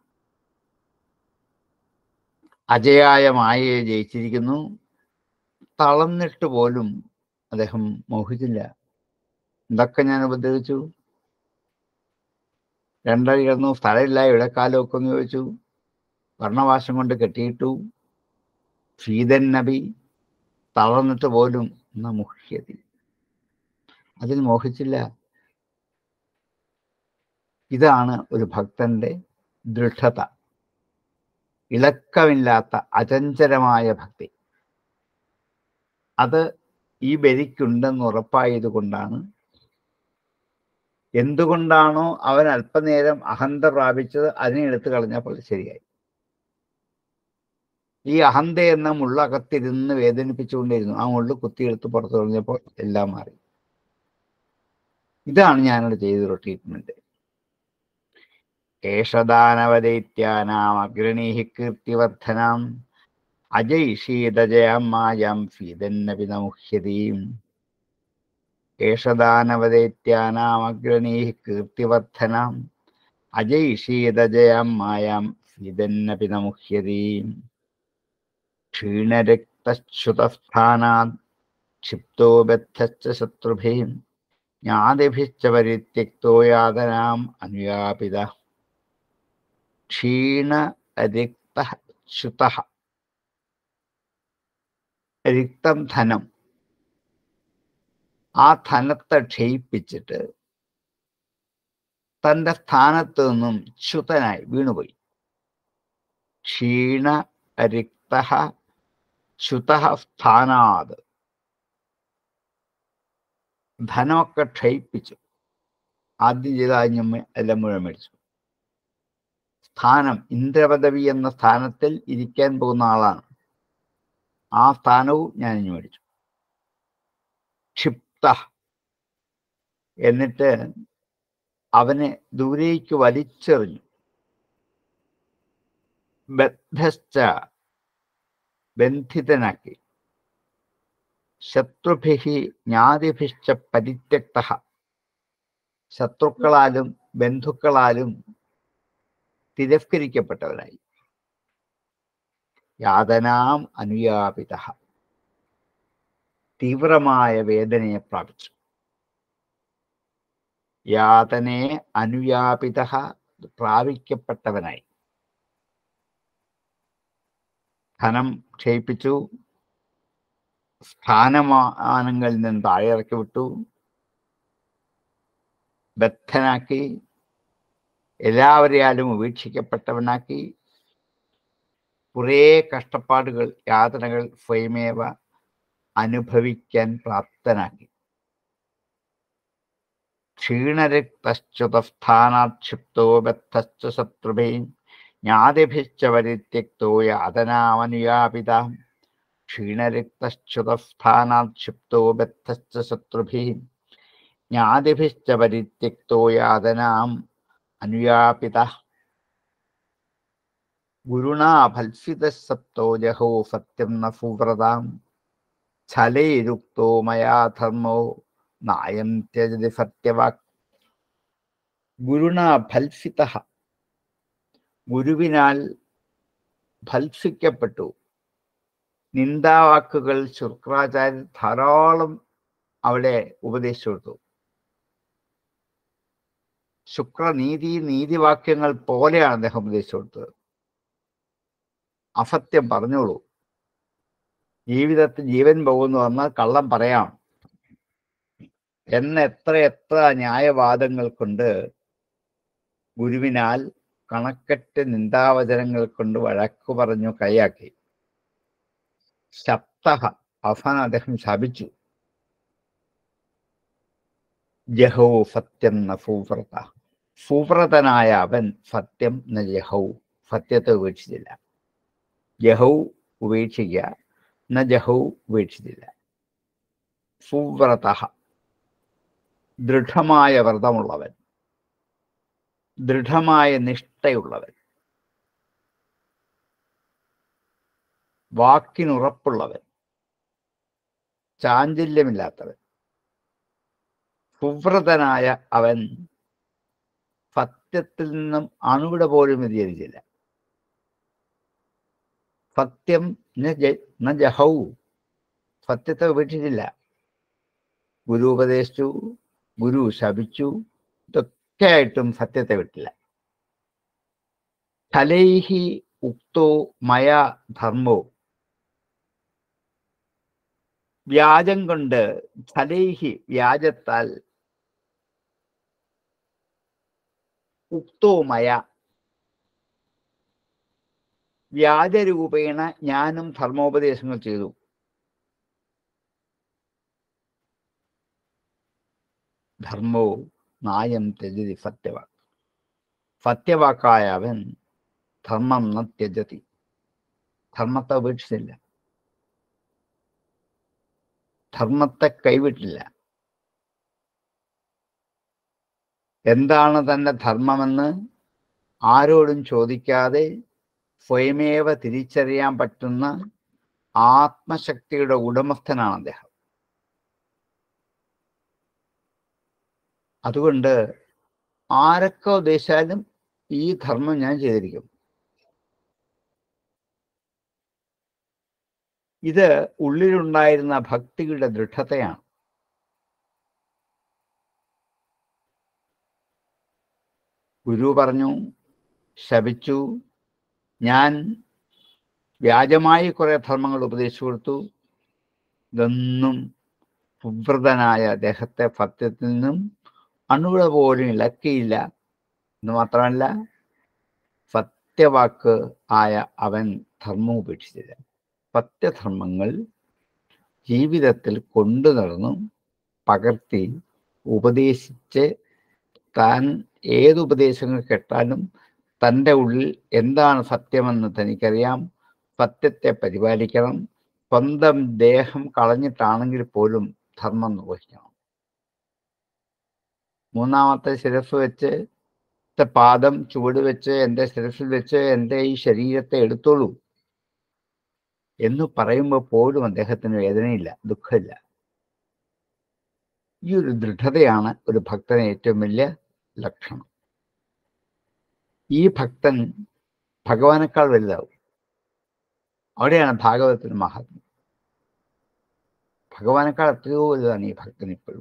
അജയായ മായയെ ജയിച്ചിരിക്കുന്നു. തളർന്നിട്ട് പോലും അദ്ദേഹം മോഹിച്ചില്ല. എന്തൊക്കെ ഞാൻ ഉപദ്രവിച്ചു, രണ്ടടി കിടന്നു, സ്ഥലമില്ല, ഇടക്കാലമൊക്കെ ഒന്ന് ചോദിച്ചു, വർണ്ണവാശം കൊണ്ട് കെട്ടിയിട്ടു. ഫീതൻ നബി തളർന്നിട്ട് പോലും മുഹ്യതി, അതിൽ മോഹിച്ചില്ല. ഇതാണ് ഒരു ഭക്തന്റെ ദൃഢത, ഇളക്കമില്ലാത്ത അചഞ്ചലമായ ഭക്തി. അത് ഈ ബലിക്കുണ്ടെന്ന് ഉറപ്പായത് കൊണ്ടാണ്. എന്തുകൊണ്ടാണോ അവൻ അല്പനേരം അഹന്ത പ്രാപിച്ചത്, അതിനെ എടുത്തു കളഞ്ഞപ്പോൾ ശരിയായി. ഈ അഹന്ത എന്ന മുള്ളകത്തിരുന്ന് വേദനിപ്പിച്ചുകൊണ്ടിരുന്നു. ആ മുള്ളു കുത്തിയെടുത്ത് പുറത്തു കളഞ്ഞപ്പോൾ എല്ലാം മാറി. ഇതാണ് ഞാനിവിടെ ചെയ്തൊരു ട്രീറ്റ്മെന്റ്. കേശദാനവദൈത്യാനാം അഗ്രണീഹി കീർത്തിവർദ്ധനാം അജയിഷീതജയാം മായാം ഫീതന്നപി നമുഹ്യതീം. കേശദാനവദൈത്യാനാം അഗ്രണീഹി കീർത്തിവർദ്ധനാം അജയിഷീതജയാം മായാം ഫീതന്നപി നമുഹ്യതീം. ക്ഷീണരക്തച്യുതസ്ഥാനാത് ക്ഷിപ്തോ ബദ്ധശ്ച ശത്രുഭിः ജ്ഞാതിഭിശ്ച പരിത്യക്തോ യാതനാം അനുയാപിത. ക്ഷീണരിക്തച്യുതഃ, റിക്തം ധനം, ആ ധനത്തെ ക്ഷയിപ്പിച്ചിട്ട് തൻ്റെ സ്ഥാനത്ത് നിന്നും ച്യുതനായി വീണുപോയി. ക്ഷീണരിക്തഃ ച്യുതഃ സ്ഥാനാത്, ധനമൊക്കെ ക്ഷയിപ്പിച്ചു. ആദ്യം ചെയ്ത എല്ലാം മുഴുവൻ മേടിച്ചു. സ്ഥാനം, ഇന്ദ്രപദവി എന്ന സ്ഥാനത്തിൽ ഇരിക്കാൻ പോകുന്ന ആളാണ്, ആ സ്ഥാനവും ഞാൻ ഇനി മേടിച്ചു. ക്ഷിപ്ത, എന്നിട്ട് അവനെ ദൂരേക്ക് വലിച്ചെറിഞ്ഞു. ബദ്ധശ്ച, ബന്ധിതനാക്കി. ശത്രുഭിഹി ജ്ഞാതിഭിശ്ച പരിത്യക്തഃ, ശത്രുക്കളാലും ബന്ധുക്കളാലും തിരസ്കരിക്കപ്പെട്ടവനായി. യാതനാം അനുയാപിതഃ, തീവ്രമായ വേദനയെ പ്രാപിച്ചു. യാതനയെ അനുയാപിതഃ, പ്രാപിക്കപ്പെട്ടവനായി. ധനം ക്ഷയിപ്പിച്ചു, സ്ഥാനമാനങ്ങളിൽ നിന്ന് താഴെ ഇറക്കി വിട്ടു, ബദ്ധനാക്കി, എല്ലാവരെയാലും ഉപേക്ഷിക്കപ്പെട്ടവനാക്കി, കുറേ കഷ്ടപ്പാടുകൾ, യാതനകൾ സ്വയമേവ അനുഭവിക്കാൻ പ്രാപ്തനാക്കി. ക്ഷീണരക്തശ്ചുതസ്ഥാനാക്ഷിപ്തോ ബദ്ധശ്ച ശത്രുഭിः ജ്ഞാതിഭിശ്ച പരിത്യക്തോ യാതനാമനുയാപിത. ക്ഷീണരക്തശ്ചുതസ്ഥാനാക്ഷിപ്തോ ബദ്ധശ്ച ശത്രുഭിः ജ്ഞാതിഭിശ്ച പരിത്യക്തോ യാതനാം അനുയാപിത. ഗുരുണാ ഭത്സിതസപ്തോ ജഹോ സത്യം ന സുവ്രതാം ഛലൈരുക്തോ മയാ ധർമ്മോ നായം ത്യജതി സത്യവാക്. ഗുരുണാ ഭത്സിതഃ, ഗുരുവിനാൽ ഭത്സിക്കപ്പെട്ടു. നിന്ദാവാക്കുകൾ ശുക്രാചാര്യൻ ധാരാളം അവിടെ ഉപദേശിച്ചു കൊടുത്തു. ശുക്രനീതി, നീതിവാക്യങ്ങൾ പോലെയാണ് അദ്ദേഹം ഉപദേശിച്ചു കൊടുത്തത്. അസത്യം പറഞ്ഞോളൂ, ജീവിതത്തിൽ ജീവൻ പോകുന്നു വന്നാൽ കള്ളം പറയാം എന്ന എത്ര ന്യായവാദങ്ങൾ കൊണ്ട് ഗുരുവിനാൽ കണക്കറ്റ് നിന്ദാവചനങ്ങൾ കൊണ്ട് വഴക്കു പറഞ്ഞു കൈയാക്കി. ശപ്തഃ, അവസാനം അദ്ദേഹം ശപിച്ചു. ജഹൗ സത്യം ന സുവ്രത, സുവ്രതനായ അവൻ സത്യം ന ജഹൗ, സത്യത്തെ ഉപേക്ഷിച്ചില്ല. ജഹൗ ഉപേക്ഷിക്കുക, ന ജഹൗ ഉപേക്ഷിച്ചില്ല. സുവ്രതഃ, ദൃഢമായ വ്രതമുള്ളവൻ, ദൃഢമായ നിഷ്ഠയുള്ളവൻ, വാക്കിനുറപ്പുള്ളവൻ, ചാഞ്ചല്യമില്ലാത്തവൻ, സുവ്രതനായ അവൻ സത്യത്തിൽ നിന്നും അണുവിട പോലും വ്യതിചലിച്ചില്ല. സത്യം ന ജഹൗ, സത്യത്തെ ഉപേക്ഷിച്ചില്ല. ഗുരു ഉപദേശിച്ചു, ഗുരു ശപിച്ചു, ഇതൊക്കെ ആയിട്ടും സത്യത്തെ വിട്ടില്ല. ഛലൈഹി ഉക്തോ മയ ധർമ്മോ, വ്യാജം കൊണ്ട്, ഛലൈഹി വ്യാജത്താൽ, ഉക്തോ മയ വ്യാജരൂപേണ ഞാനും ധർമ്മോപദേശങ്ങൾ ചെയ്തു. ധർമ്മോ നായം ത്യജതി സത്യവാക്ക്, സത്യവാക്കായ അവൻ ധർമ്മം ന ത്യജതി, ധർമ്മത്തെ ഉപേക്ഷിച്ചില്ല, ധർമ്മത്തെ കൈവിട്ടില്ല. എന്താണ് തന്റെ ധർമ്മമെന്ന് ആരോടും ചോദിക്കാതെ സ്വയമേവ തിരിച്ചറിയാൻ പറ്റുന്ന ആത്മശക്തിയുടെ ഉടമസ്ഥനാണ് അദ്ദേഹം. അതുകൊണ്ട് ആരൊക്കെ ഉദ്ദേശിച്ചാലും ഈ ധർമ്മം ഞാൻ ചെയ്തിരിക്കും. ഇത് ഉള്ളിലുണ്ടായിരുന്ന ഭക്തിയുടെ ദൃഢതയാണ്. ഗുരു പറഞ്ഞു, ശപിച്ചു, ഞാൻ വ്യാജമായി കുറെ ധർമ്മങ്ങൾ ഉപദേശിച്ചു കൊടുത്തു. ഇതൊന്നും സുവ്രതനായ അദ്ദേഹത്തെ സത്യത്തിൽ നിന്നും അണുവിട പോലും ഇളക്കിയില്ല എന്ന് മാത്രമല്ല, സത്യവാക്ക് ആയ അവൻ ധർമ്മം ഉപേക്ഷിച്ചില്ല. സത്യധർമ്മങ്ങൾ ജീവിതത്തിൽ കൊണ്ടു നടന്നു പകർത്തി ഉപദേശിച്ച്, താൻ ഏതുപദേശങ്ങൾ കേട്ടാലും തൻ്റെ ഉള്ളിൽ എന്താണ് സത്യമെന്ന് തനിക്കറിയാം, സത്യത്തെ പരിപാലിക്കണം, സ്വന്തം ദേഹം കളഞ്ഞിട്ടാണെങ്കിൽ പോലും ധർമ്മം നിർവഹിക്കണം. മൂന്നാമത്തെ ശിരസ് വെച്ച്, പാദം ചുവട് വെച്ച് എൻ്റെ ശിരസിൽ വെച്ച് എൻ്റെ ഈ ശരീരത്തെ എടുത്തോളൂ എന്ന് പറയുമ്പോൾ പോലും അദ്ദേഹത്തിന് വേദനയില്ല, ദുഃഖമില്ല. ഈ ഒരു ദൃഢതയാണ് ഒരു ഭക്തന് ഏറ്റവും വലിയ ലക്ഷണം. ഈ ഭക്തൻ ഭഗവാനേക്കാൾ വലുതാവും. അവിടെയാണ് ഭാഗവതത്തിന് മഹാത്മ്യം. ഭഗവാനേക്കാൾ എത്രയോ വലുതാണ് ഈ ഭക്തൻ ഇപ്പോഴും.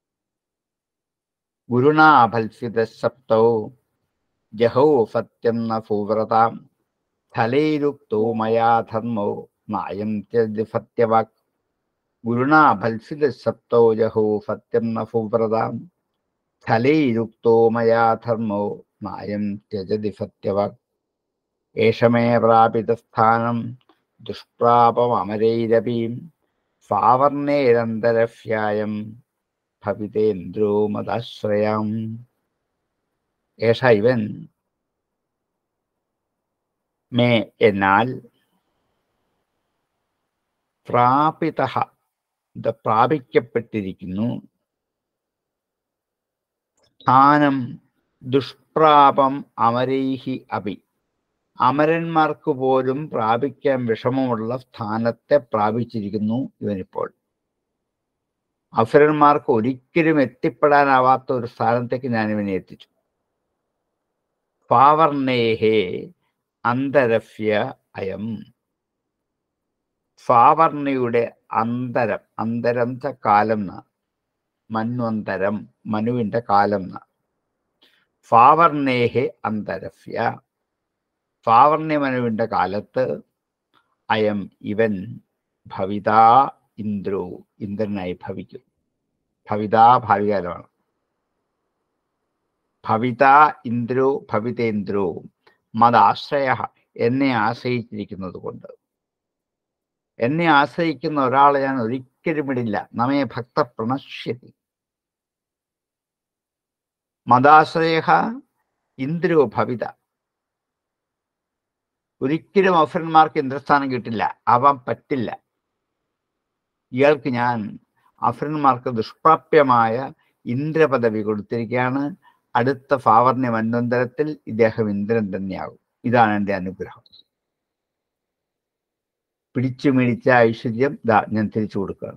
ഗുരുണാ ഫൽസിത സപ്തോ ജഹോ സത്യം ന സുവ്രതാം ഫലൈരുക്തോ മയാ ധർമ്മോ നായം ത്യജതി സത്യവാക്. ഗുരുണാ ഫൽസിത സപ്തോ ജഹോ സത്യം ന സുവ്രതാം ഫലൈരുക്തോ മയാ ധർമ്മോ നായം ത്യജതി സത്യവാക്. ഏഷമേ പ്രാപിതസ്ഥാനം ദുഷ്പ്രാപമരൈരപീം സാവർണേരന്തരഫ്യായം ഭവിതേന്ദ്രോ മദാശ്രയാം. ഏഷ ഇവൻ, മേ എന്നാൽ, പ്രാപിതഃ പ്രാപിക്കപ്പെട്ടിരിക്കുന്നു, സ്ഥാനം ദുഷ്പ്രാപം അമരൈഹി അപി, അമരന്മാർക്ക് പോലും പ്രാപിക്കാൻ വിഷമമുള്ള സ്ഥാനത്തെ പ്രാപിച്ചിരിക്കുന്നു ഇവനിപ്പോൾ. അസുരന്മാർക്ക് ഒരിക്കലും എത്തിപ്പെടാനാവാത്ത ഒരു സ്ഥാനത്തേക്ക് ഞാൻ ഇവനെ എത്തിച്ചു. സ്വാവർണേഹേ അന്തരഫ്യ അയം, സ്വാവർണയുടെ അന്തരം, അന്തരം കാലം ന, മന്വന്തരം മനുവിന്റെ കാലം ന, സ്വാവർണേഹേ അന്തരഫ്യ, സ്വാവർണ്യ മനുവിന്റെ കാലത്ത് അയം ഇവൻ ഭവിതാ ഇന്ദ്രോ, ഇന്ദ്രനായി ഭവിക്കും. ഭവിതാ ഭാവികാലമാണ്. ഭവിതാ ഇന്ദ്രോ ഭവിതേന്ദ്രോ മദാശ്രയ, എന്നെ ആശ്രയിച്ചിരിക്കുന്നത് കൊണ്ട്. എന്നെ ആശ്രയിക്കുന്ന ഒരാളെ ഞാൻ ഒരിക്കലും വിടില്ല. നമേ ഭക്ത പ്രണശ്യതി. മദാശ്രയ ഇന്ദ്രോ ഭവിത. ഒരിക്കലും അസുരന്മാർക്ക് ഇന്ദ്രസ്ഥാനം കിട്ടില്ല, ആവാൻ പറ്റില്ല. ഇയാൾക്ക് ഞാൻ അസുരന്മാർക്ക് ദുഷ്പ്രാപ്യമായ ഇന്ദ്രപദവി കൊടുത്തിരിക്കുകയാണ്. അടുത്ത ഫാവർണ്യ മന്വന്തരത്തിൽ ഇദ്ദേഹം ഇന്ദ്രൻ തന്നെയാകും. ഇതാണ് എൻ്റെ അനുഗ്രഹം. പിടിച്ചു മേടിച്ച ഐശ്വര്യം ഞാൻ തിരിച്ചു കൊടുക്കുകയാണ്.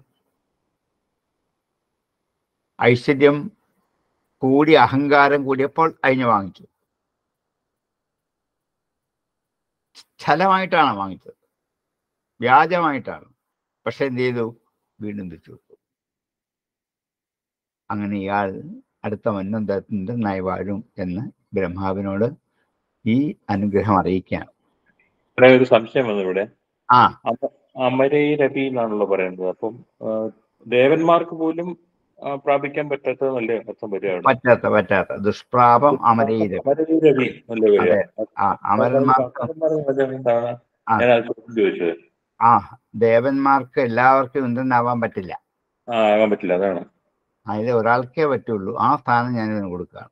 ഐശ്വര്യം കൂടി, അഹങ്കാരം കൂടിയപ്പോൾ അതിനെ വാങ്ങിച്ചു. ഛലമായിട്ടാണ് വാങ്ങിച്ചത്, വ്യാജമായിട്ടാണ്. പക്ഷെ എന്ത് ചെയ്തു? വീണ്ടും തിരിച്ചു കൊടുത്തു. അങ്ങനെ ഇയാൾ അടുത്ത മന്വന്തരത്തിൻ്റെ വാഴും എന്ന് ബ്രഹ്മാവിനോട് ഈ അനുഗ്രഹം അറിയിക്കുകയാണ്. ഒരു സംശയം വന്നു ഇവിടെ. ആ അമരൈ രവി എന്നാണല്ലോ പറയുന്നത്. അപ്പം ദേവന്മാർക്ക് പോലും പ്രാപിക്കാൻ പറ്റാത്ത നല്ല അർത്ഥം വരിക. പറ്റാത്ത ദുഷ്പ്രാപം അമരൈ രവി. അതെ, അമരന്മാർക്ക് ചോദിച്ചത്. ദേവന്മാർക്ക് എല്ലാവർക്കും ഇന്ദ്രനാവാൻ പറ്റില്ല. ആകാൻ പറ്റില്ല, അതാണ്. അതിൽ ഒരാൾക്കേ പറ്റുള്ളൂ. ആ സ്ഥാനം ഞാൻ ഇതിന് കൊടുക്കുകയാണ്.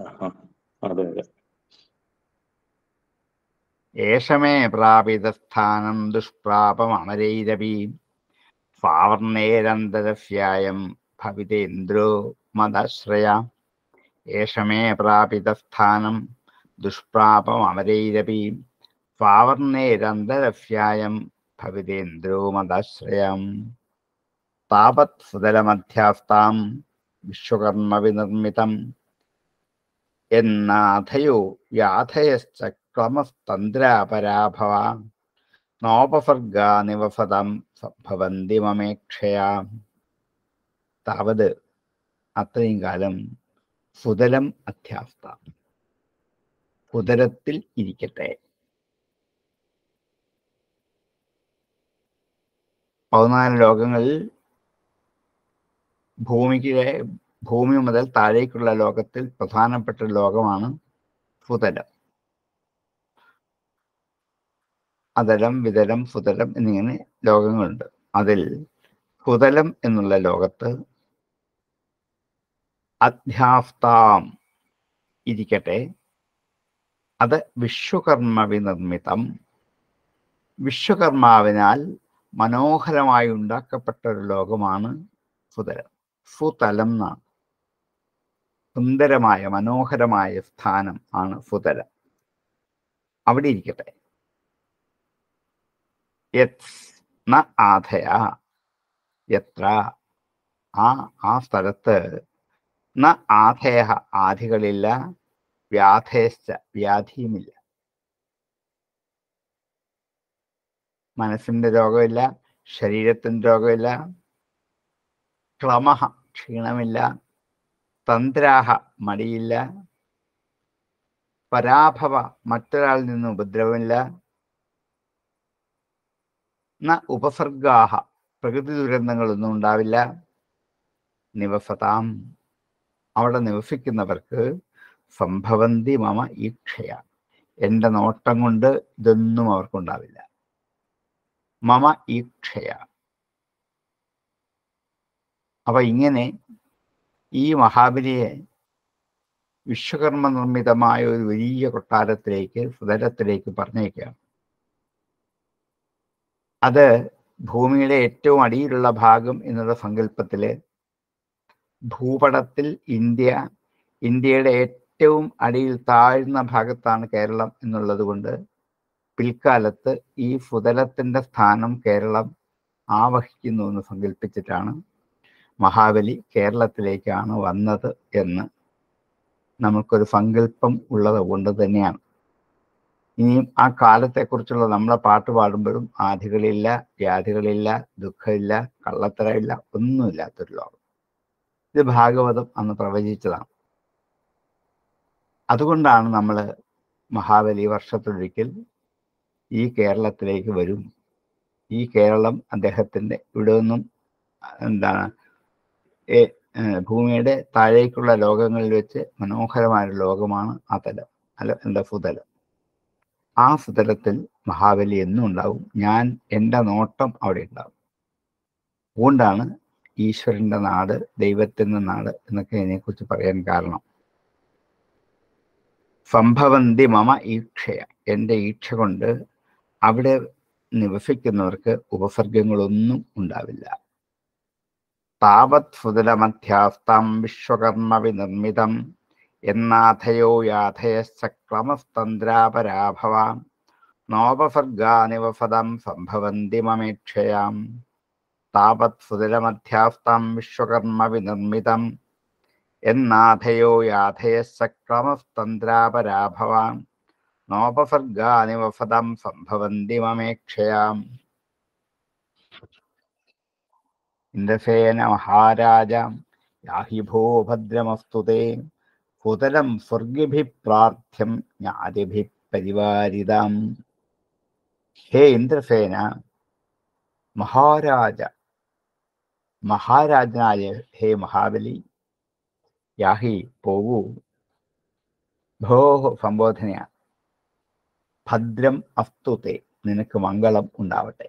ഏഷമേ പ്രാപിതസ്ഥാനം ദുഷ്പ്രാപം അമരൈരവി ഫാവർണേരന്തരഫ്യായം ഭവിതേന്ദ്രോ മദശ്രയ. ഏഷമേ പ്രാപിതസ്ഥാനം ദുഷ്പ്രാപം അമരൈരവി ഫാവർണേരന്തരഫ്യായം ഭവിതേന്ദ്രോ മദശ്രയം. താപത് സുതലമധ്യാസ്താം വിശ്വകർമ്മ വിനിർമ്മിതം എന്നാഥയോ യാഥയശ്ച ക്ലമസ്തന്ത്രാപരാഭവ നോപസർഗാ നിവസതം ഭവന്തി മമേക്ഷയാ. താവത് അത്രയും കാലം സുതലം അധ്യാസ്ത, ഉദരത്തിൽ ഇരിക്കട്ടെ. 14 ലോകങ്ങളിൽ ഭൂമി മുതൽ താഴേക്കുള്ള ലോകത്തിൽ പ്രധാനപ്പെട്ട ലോകമാണ് സുതലം. അതലം, വിതലം, സുതലം എന്നിങ്ങനെ ലോകങ്ങളുണ്ട്. അതിൽ സുതലം എന്നുള്ള ലോകത്ത് അധ്യാസ്താം ഇരിക്കട്ടെ. അത് വിശ്വകർമ്മ വിനിർമ്മിതം, വിശ്വകർമാവിനാൽ മനോഹരമായി ഉണ്ടാക്കപ്പെട്ട ഒരു ലോകമാണ് സുതലം. സുതലം എന്നാണ്. സുന്ദരമായ മനോഹരമായ സ്ഥാനം ആണ് സുതലം. അവിടെ ഇരിക്കട്ടെ. ആധയ എത്ര ആ സ്ഥലത്ത് ന ആധയ ആധികളില്ല, വ്യാധേശ്ച വ്യാധിയുമില്ല. മനസ്സിന്റെ രോഗമില്ല, ശരീരത്തിന്റെ രോഗമില്ല, ക്ലമഹ ക്ഷീണമില്ല, തന്ത്രാഹ മടിയില്ല, പരാഭവ മറ്റൊരാളിൽ നിന്ന് ഉപദ്രവമില്ല, ന ഉപസർഗാഹ പ്രകൃതി ദുരന്തങ്ങളൊന്നും ഉണ്ടാവില്ല, നിവസതാം അവിടെ നിവസിക്കുന്നവർക്ക് സംഭവന്തി മമ ഈക്ഷയ എൻ്റെ നോട്ടം കൊണ്ട് ഇതൊന്നും അവർക്കുണ്ടാവില്ല. മമ ഈക്ഷയ. അപ്പൊ ഇങ്ങനെ ഈ മഹാബലിയെ വിശ്വകർമ്മ നിർമ്മിതമായ ഒരു വലിയ കൊട്ടാരത്തിലേക്ക്, സുതലത്തിലേക്ക് പറഞ്ഞേക്കുകയാണ്. അത് ഭൂമിയുടെ ഏറ്റവും അടിയിലുള്ള ഭാഗം എന്നുള്ള സങ്കല്പത്തില് ഭൂപടത്തിൽ ഇന്ത്യയുടെ ഏറ്റവും അടിയിൽ താഴ്ന്ന ഭാഗത്താണ് കേരളം എന്നുള്ളത് കൊണ്ട് പിൽക്കാലത്ത് ഈ സുതലത്തിന്റെ സ്ഥാനം കേരളം ആവഹിക്കുന്നു എന്ന് സങ്കല്പിച്ചിട്ടാണ് മഹാബലി കേരളത്തിലേക്കാണ് വന്നത് എന്ന് നമുക്കൊരു സങ്കല്പം ഉള്ളത് കൊണ്ട് തന്നെയാണ്. ഇനിയും ആ കാലത്തെക്കുറിച്ചുള്ള നമ്മളെ പാട്ട് പാടുമ്പോഴും ആധികളില്ല, വ്യാധികളില്ല, ദുഃഖമില്ല, കള്ളത്തരമില്ല, ഒന്നുമില്ലാത്തൊരു ലോകം. ഇത് ഭാഗവതം അന്ന് പ്രവചിച്ചതാണ്. അതുകൊണ്ടാണ് നമ്മൾ മഹാബലി വർഷത്തൊരിക്കൽ ഈ കേരളത്തിലേക്ക് വരും. ഈ കേരളം അദ്ദേഹത്തിൻ്റെ ഇവിടെ നിന്നും ഭൂമിയുടെ താഴേക്കുള്ള ലോകങ്ങളിൽ വെച്ച് മനോഹരമായ ലോകമാണ് ആ തലം, സുതലം. ആ സുതലത്തിൽ മഹാബലി എന്നും ഉണ്ടാവും. എൻ്റെ നോട്ടം അവിടെ ഉണ്ടാവും. അതുകൊണ്ടാണ് ഈശ്വരൻ്റെ നാട്, ദൈവത്തിൻ്റെ നാട് എന്നൊക്കെ ഇതിനെക്കുറിച്ച് പറയാൻ കാരണം. സംഭവന്തി മമ ഈക്ഷയ, എൻ്റെ ഈക്ഷ കൊണ്ട് അവിടെ നിവസിക്കുന്നവർക്ക് ഉപസർഗങ്ങളൊന്നും ഉണ്ടാവില്ല. താവത് ഫുതിലമധ്യാസ്താം വിശ്വകർമ്മ വിനിർമ്മിതം എന്നാഥയോ യാഥയശ്ചക്രമസ്തന്ത്രാപരാഭവാം നോപസർഗാനിവഫദം സംഭവന്തി മമേക്ഷയാം. താവത് ഫുതിലമധ്യാസ്താം വിശ്വകർമ്മ വിനിർമ്മിതം എന്നാഥയോ യാഥയശ്ചക്രമസ്തന്ത്രാപരാഭവാം നോപസർഗാനിവഫദം സംഭവന്തി മമേക്ഷയാം. ഇന്ദ്രസേന മഹാരാജ യാഹി ഭോ ഭദ്രമസ്തുതേ ഫുതലം സ്വർഗിഭിപ്രാർത്ഥ്യം ജ്ഞാതിഭി പരിവാരിതാം. ഹേ ഇന്ദ്രസേന, മഹാരാജ, മഹാരാജനായ ഹേ മഹാബലി, യാഹി പോകൂ, ഭോ സംബോധനയാണ്, ഭദ്രം അസ്തുതേ നിനക്ക് മംഗളം ഉണ്ടാവട്ടെ.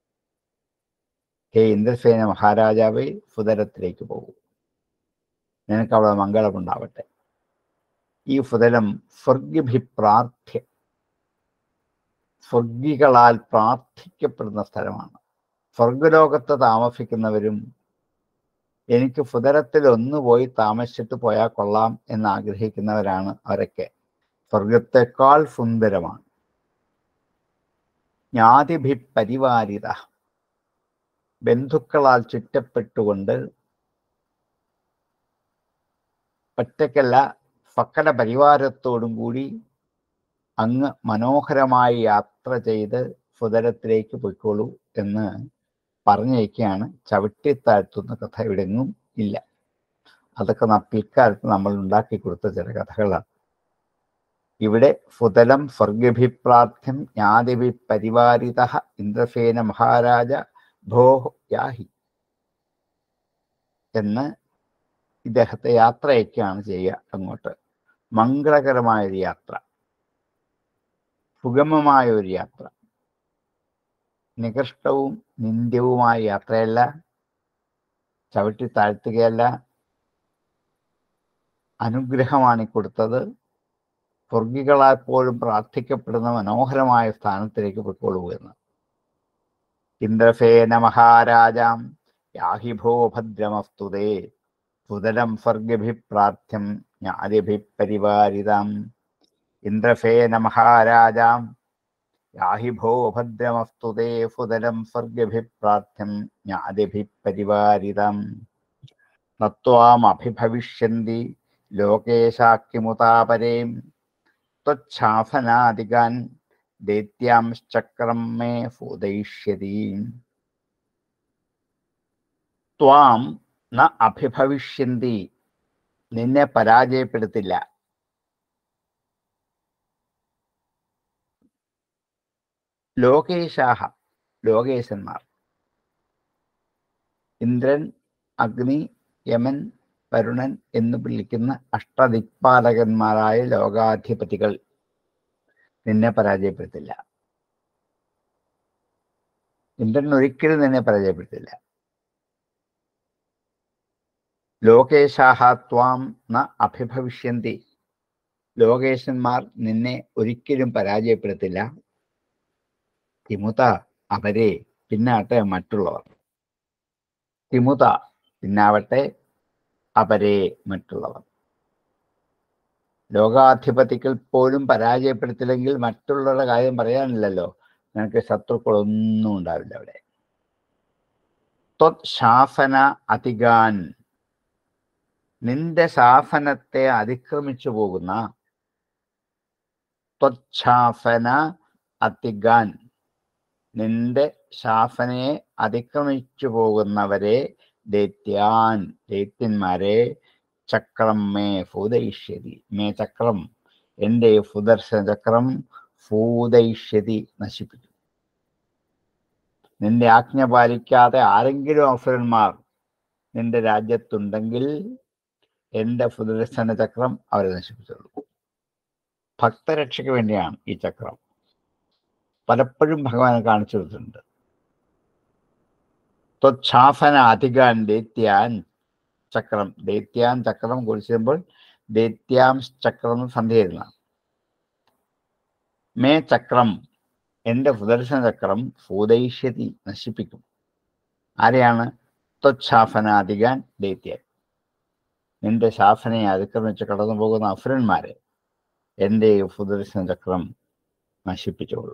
ഹേ ഇന്ദ്രസേന മഹാരാജാവേ, ഫുതലത്തിലേക്ക് പോകൂ, നിനക്ക് അവിടെ മംഗളമുണ്ടാവട്ടെ. ഈ ഫുതലം സ്വർഗിഭിപ്രാർത്ഥ്യ, സ്വർഗികളാൽ പ്രാർത്ഥിക്കപ്പെടുന്ന സ്ഥലമാണ്. സ്വർഗലോകത്ത് താമസിക്കുന്നവരും എനിക്ക് ഫുതലത്തിൽ ഒന്ന് പോയി താമസിച്ചിട്ട് പോയാൽ കൊള്ളാം എന്ന് ആഗ്രഹിക്കുന്നവരാണ് അവരൊക്കെ. സ്വർഗത്തെക്കാൾ സുന്ദരമാണ്. ജ്ഞാതിഭി പരിവാരിത, ബന്ധുക്കളാൽ ചുറ്റപ്പെട്ടുകൊണ്ട്, ഒറ്റയ്ക്കല്ല സകല പരിവാരത്തോടും കൂടി അങ്ങ് മനോഹരമായി യാത്ര ചെയ്ത് ഫുതലത്തിലേക്ക് പൊയ്ക്കോളൂ എന്ന് പറഞ്ഞേക്കാണ്. ചവിട്ടിത്താഴ്ത്തുന്ന കഥ ഇവിടെങ്ങും ഇല്ല. അതൊക്കെ പിൽക്കാലത്ത് നമ്മൾ ഉണ്ടാക്കി കൊടുത്ത ചില കഥകളാണ്. ഇവിടെ ഫുതലം സ്വർഗഭിപ്രാർത്ഥ്യം ജ്ഞാതിഭി പരിവാരിത ഇന്ദ്രസേന മഹാരാജ ഭോ യാഹി എന്ന് ഇദ്ദേഹത്തെ യാത്രയൊക്കെയാണ് ചെയ്യുക അങ്ങോട്ട്. മംഗളകരമായൊരു യാത്ര, സുഗമമായ ഒരു യാത്ര, നികൃഷ്ടവും നിന്ദ്യവുമായ യാത്രയല്ല, ചവിട്ടി താഴ്ത്തുകയല്ല, അനുഗ്രഹമാണ് കൊടുത്തത്. സ്വർഗികളാൽ പോലും പ്രാർത്ഥിക്കപ്പെടുന്ന മനോഹരമായ സ്ഥാനത്തിലേക്ക് പൊയ്ക്കൊള്ളുകയെന്ന്. ഇന്ദ്രസേന മഹാരാജാം യാഹി ഭോ ഭദ്രമസ്തുതേ ഫുതലം സ്വർഗഭിപ്രാർത്ഥ്യം ജ്ഞാതിഭി പരിവാരിതാം. ഇന്ദ്രസേന മഹാരാജാം യാഹി ഭോ ഭദ്രമസ്തുതേ ഫുതലം സ്വർഗഭിപ്രാർത്ഥ്യം ജ്ഞാതിഭി പരിവാരിതാം. നത്വാമഭിഭവിഷ്യന്തി ലോകേശാക്കിമുതാപരേം ത്വച്ഛാസനാദികാൻ ദൈത്യാംശ്ചക്രം മേ ഫൂദയിഷ്യതി. ത്വാം ന അഭിഭവിഷ്യന്തി, നിന്നെ പരാജയപ്പെടുത്തില്ല. ലോകേശാഹ, ലോകേശന്മാർ, ഇന്ദ്രൻ, അഗ്നി, യമൻ, വരുണൻ എന്ന് വിളിക്കുന്ന അഷ്ടദിക്പാലകന്മാരായ ലോകാധിപതികൾ നിന്നെ പരാജയപ്പെടുത്തില്ല. ഇന്ദ്രൻ ഒരിക്കലും നിന്നെ പരാജയപ്പെടുത്തില്ല. ലോകേശാഹ ത്വാം ന അഭിഭവിഷ്യന്തി, ലോകേശന്മാർ നിന്നെ ഒരിക്കലും പരാജയപ്പെടുത്തില്ല. തിമുത, അവരെ, പിന്നാട്ടെ മറ്റുള്ളവർ. തിമുത, പിന്നാവട്ടെ അവരെ, മറ്റുള്ളവർ. ലോകാധിപതികൾ പോലും പരാജയപ്പെടുത്തില്ലെങ്കിൽ മറ്റുള്ളവരുടെ കാര്യം പറയാനില്ലല്ലോ. നിനക്ക് ശത്രുക്കളൊന്നും ഉണ്ടാവില്ല അവിടെ. ത്വത് ശാസന അതിഗാൻ, നിന്റെ ശാസനത്തെ അതിക്രമിച്ചു പോകുന്ന, ത്വച്ഛാസന അതിഗാൻ, നിന്റെ ശാസനയെ അതിക്രമിച്ചു പോകുന്നവരെ, ദൈത്യാൻ, ദൈത്യന്മാരെ, ചക്രം മേ ഫൂദയിഷ്യതി, മേ ചക്രം, എൻ്റെ സുദർശന ചക്രം, ഫൂദയിഷ്യതി, നശിപ്പിക്കും. നിന്റെ ആജ്ഞ പാലിക്കാതെ ആരെങ്കിലും അസുരന്മാർ നിന്റെ രാജ്യത്തുണ്ടെങ്കിൽ എൻ്റെ സുദർശന ചക്രം അവരെ നശിപ്പിച്ചുള്ളൂ. ഭക്തരക്ഷയ്ക്ക് വേണ്ടിയാണ് ഈ ചക്രം. പലപ്പോഴും ഭഗവാൻ കാണിച്ചു കൊടുത്തിട്ടുണ്ട്. ത്വച്ഛാസന അധികാൻ ദൈത്യാൻ ചക്രം, ദൈത്യാൻ ചക്രം കുറിച്ചുമ്പോൾ ദൈത്യാം ചക്രം സന്ധി ചെയ്യുന്ന. മേ ചക്രം, എൻ്റെ സുദർശന ചക്രം, ഫൂദയിഷ്യതി, നശിപ്പിക്കും. ആരെയാണ്? ത്വച്ഛാഫനാധികാൻ ദൈത്യൻ. നിന്റെ ശാസനയെ അതിക്രമിച്ച് കടന്നു പോകുന്ന അസുരന്മാരെ എൻ്റെ സുദർശന ചക്രം നശിപ്പിച്ചോളൂ.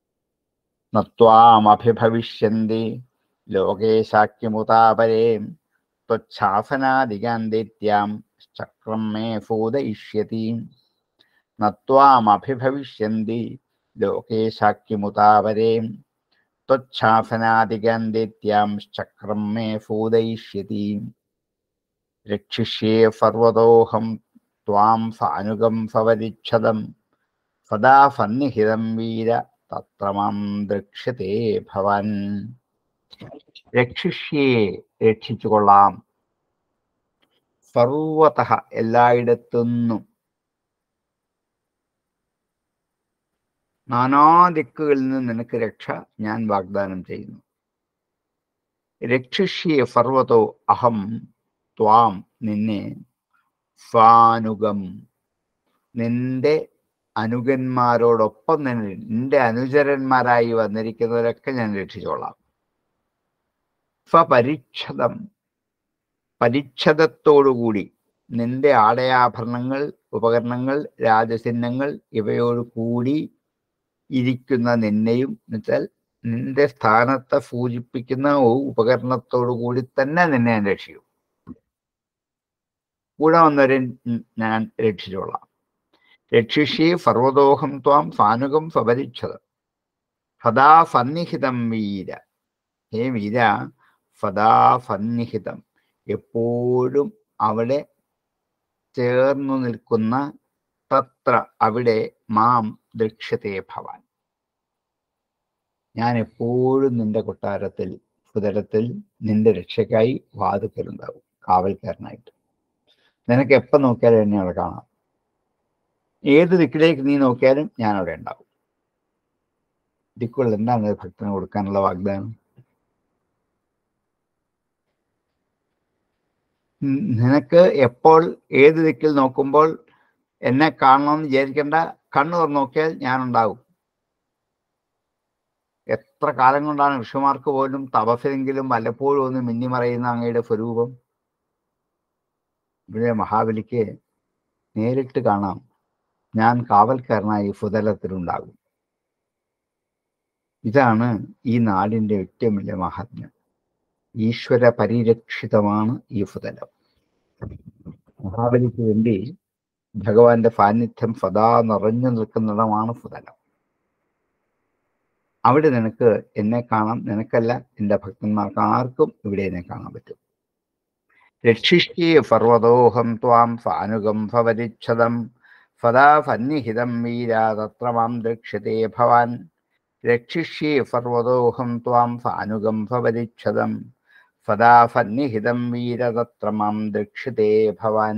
നത്വാമഭിഭവിഷ്യന്തി ലോകേശാക്യമുതാപരേ ത്വച്ഛാസനാധികാൻ ദൈത്യാം ചക്രം മേ ഭൂതയിഷ്യതി. നത്വാമഭിഭവിഷ്യന്തി ലോകേശാക്യമുതാപരേ ത്വച്ഛാസനാധികാൻ ദൈത്യാം ചക്രം മേ ഭൂതയിഷ്യതി. രക്ഷിഷ്യേ സർവതോഹം ത്വാം സാനുഗം സവരിച്ഛദം സദാ സന്നിഹിതം വീര തത്ര മാം ദ്രക്ഷ്യത്തെ ഭവാൻ. രക്ഷിഷ്യേ രക്ഷിച്ചുകൊള്ളാം, സർവതഃ എല്ലായിടത്തുനിന്നും, നാനാദിക്കുകളിൽ നിന്ന് നിനക്ക് രക്ഷ ഞാൻ വാഗ്ദാനം ചെയ്യുന്നു. രക്ഷിഷ്യേ സർവതോ അഹം ത്വാം നിന്നെ സ്വാനുഗം നിന്റെ അനുഗന്മാരോടൊപ്പം തന്നെ നിന്റെ അനുചരന്മാരായി വന്നിരിക്കുന്നവരൊക്കെ ഞാൻ രക്ഷിച്ചോളാം. സ്വപരിച്ഛദം പരിച്ഛദത്തോടുകൂടി നിന്റെ ആടയാഭരണങ്ങൾ, ഉപകരണങ്ങൾ, രാജചിഹ്നങ്ങൾ ഇവയോട് കൂടി ഇരിക്കുന്ന നിന്നെയും എന്നുവെച്ചാൽ നിന്റെ സ്ഥാനത്തെ സൂചിപ്പിക്കുന്ന ഉപകരണത്തോടു കൂടി തന്നെ നിന്നെ ഞാൻ രക്ഷിക്കും. കൂടെ വന്നവരെ ഞാൻ രക്ഷിച്ചോളാം. രക്ഷിഷ്യേ സർവതോഹം ത്വാം സാനുഗം സ്വപരിച്ഛദം സദാ സന്നിഹിതം വീര. ഹേ വീര, സദാ സന്നിഹിതം എപ്പോഴും അവിടെ ചേർന്നു നിൽക്കുന്ന, തത്ര അവിടെ, മാം ദൃക്ഷ്യത്തെ ഭവാൻ ഞാൻ എപ്പോഴും നിന്റെ കൊട്ടാരത്തിൽ സുതരത്തിൽ നിന്റെ രക്ഷയ്ക്കായി വാതുക്കലുണ്ടാവും, കാവൽക്കാരനായിട്ട്. നിനക്ക് എപ്പം നോക്കിയാലും എന്നെ അവിടെ കാണാം. ഏത് ദിക്കിലേക്ക് നീ നോക്കിയാലും ഞാൻ അവിടെ ഉണ്ടാവും. ദിക്കുകൾ എന്താണ് ഭക്തന് കൊടുക്കാനുള്ള വാഗ്ദാനം? നിനക്ക് എപ്പോൾ ഏത് ദിക്കിൽ നോക്കുമ്പോൾ എന്നെ കാണണമെന്ന് വിചാരിക്കേണ്ട, കണ്ണു തുറന്ന് നോക്കിയാൽ ഞാനുണ്ടാകും. എത്ര കാലം കൊണ്ടാണ് ഋഷിമാർക്ക് പോലും തപസ്സിലെങ്കിലും വല്ലപ്പോഴും ഒന്ന് മിന്നിമറയുന്ന അങ്ങയുടെ സ്വരൂപം. ഇവിടെ മഹാബലിക്ക് നേരിട്ട് കാണാം, ഞാൻ കാവൽക്കാരനായി സുതലത്തിലുണ്ടാകും. ഇതാണ് ഈ നാടിൻ്റെ ഏറ്റവും വലിയ മഹാത്മ്യം. ഈശ്വര പരിരക്ഷിതമാണ് ഈ സുതലം. മഹാബലിക്ക് വേണ്ടി ഭഗവാന്റെ സാന്നിധ്യം സദാ നിറഞ്ഞു നിൽക്കുന്നിടമാണ് സുതലം. അവിടെ നിനക്ക് എന്നെ കാണാം. നിനക്കല്ല, എൻ്റെ ഭക്തന്മാർക്ക് ആർക്കും ഇവിടെ എന്നെ കാണാൻ പറ്റും. രക്ഷിഷ്യേ സർവതോഹം ത്വാം സാനുഗം ഭവരിച്ഛദം സദാ സന്നിഹിതം വീര തത്ര മാം ദൃക്ഷ്യത്തെ ഭവാൻ. രക്ഷിഷ്യേ സർവതോഹം ത്വാം സാനുഗം ഭവരിച്ഛദം സദാ സന്നിഹിതം വീര തത്ര മാം ദൃക്ഷ്യത്തെ ഭവാൻ.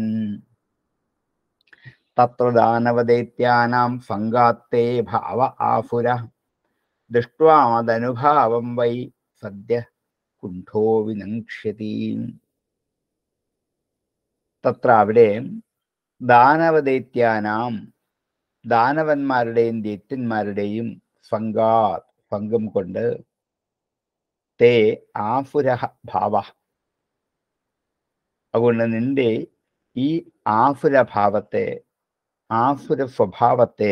തത്ര ദാനവദൈത്യാനാം സംഘാത്തേ ഭാവ ആസുര ദൃഷ്ട്വാ മദനുഭാവം വൈ സദ്യ കുണ്ഠോ വിനക്ഷ്യതി. തത്ര അവിടെ ദാനവദൈത്യാനാം ദാനവന്മാരുടെയും ദൈത്യന്മാരുടെയും സംഘം കൊണ്ട് തേ ആസുര ഭാവ. അതുകൊണ്ട് നിന്റെ ഈ ആസുരഭാവത്തെ, ആസുര സ്വഭാവത്തെ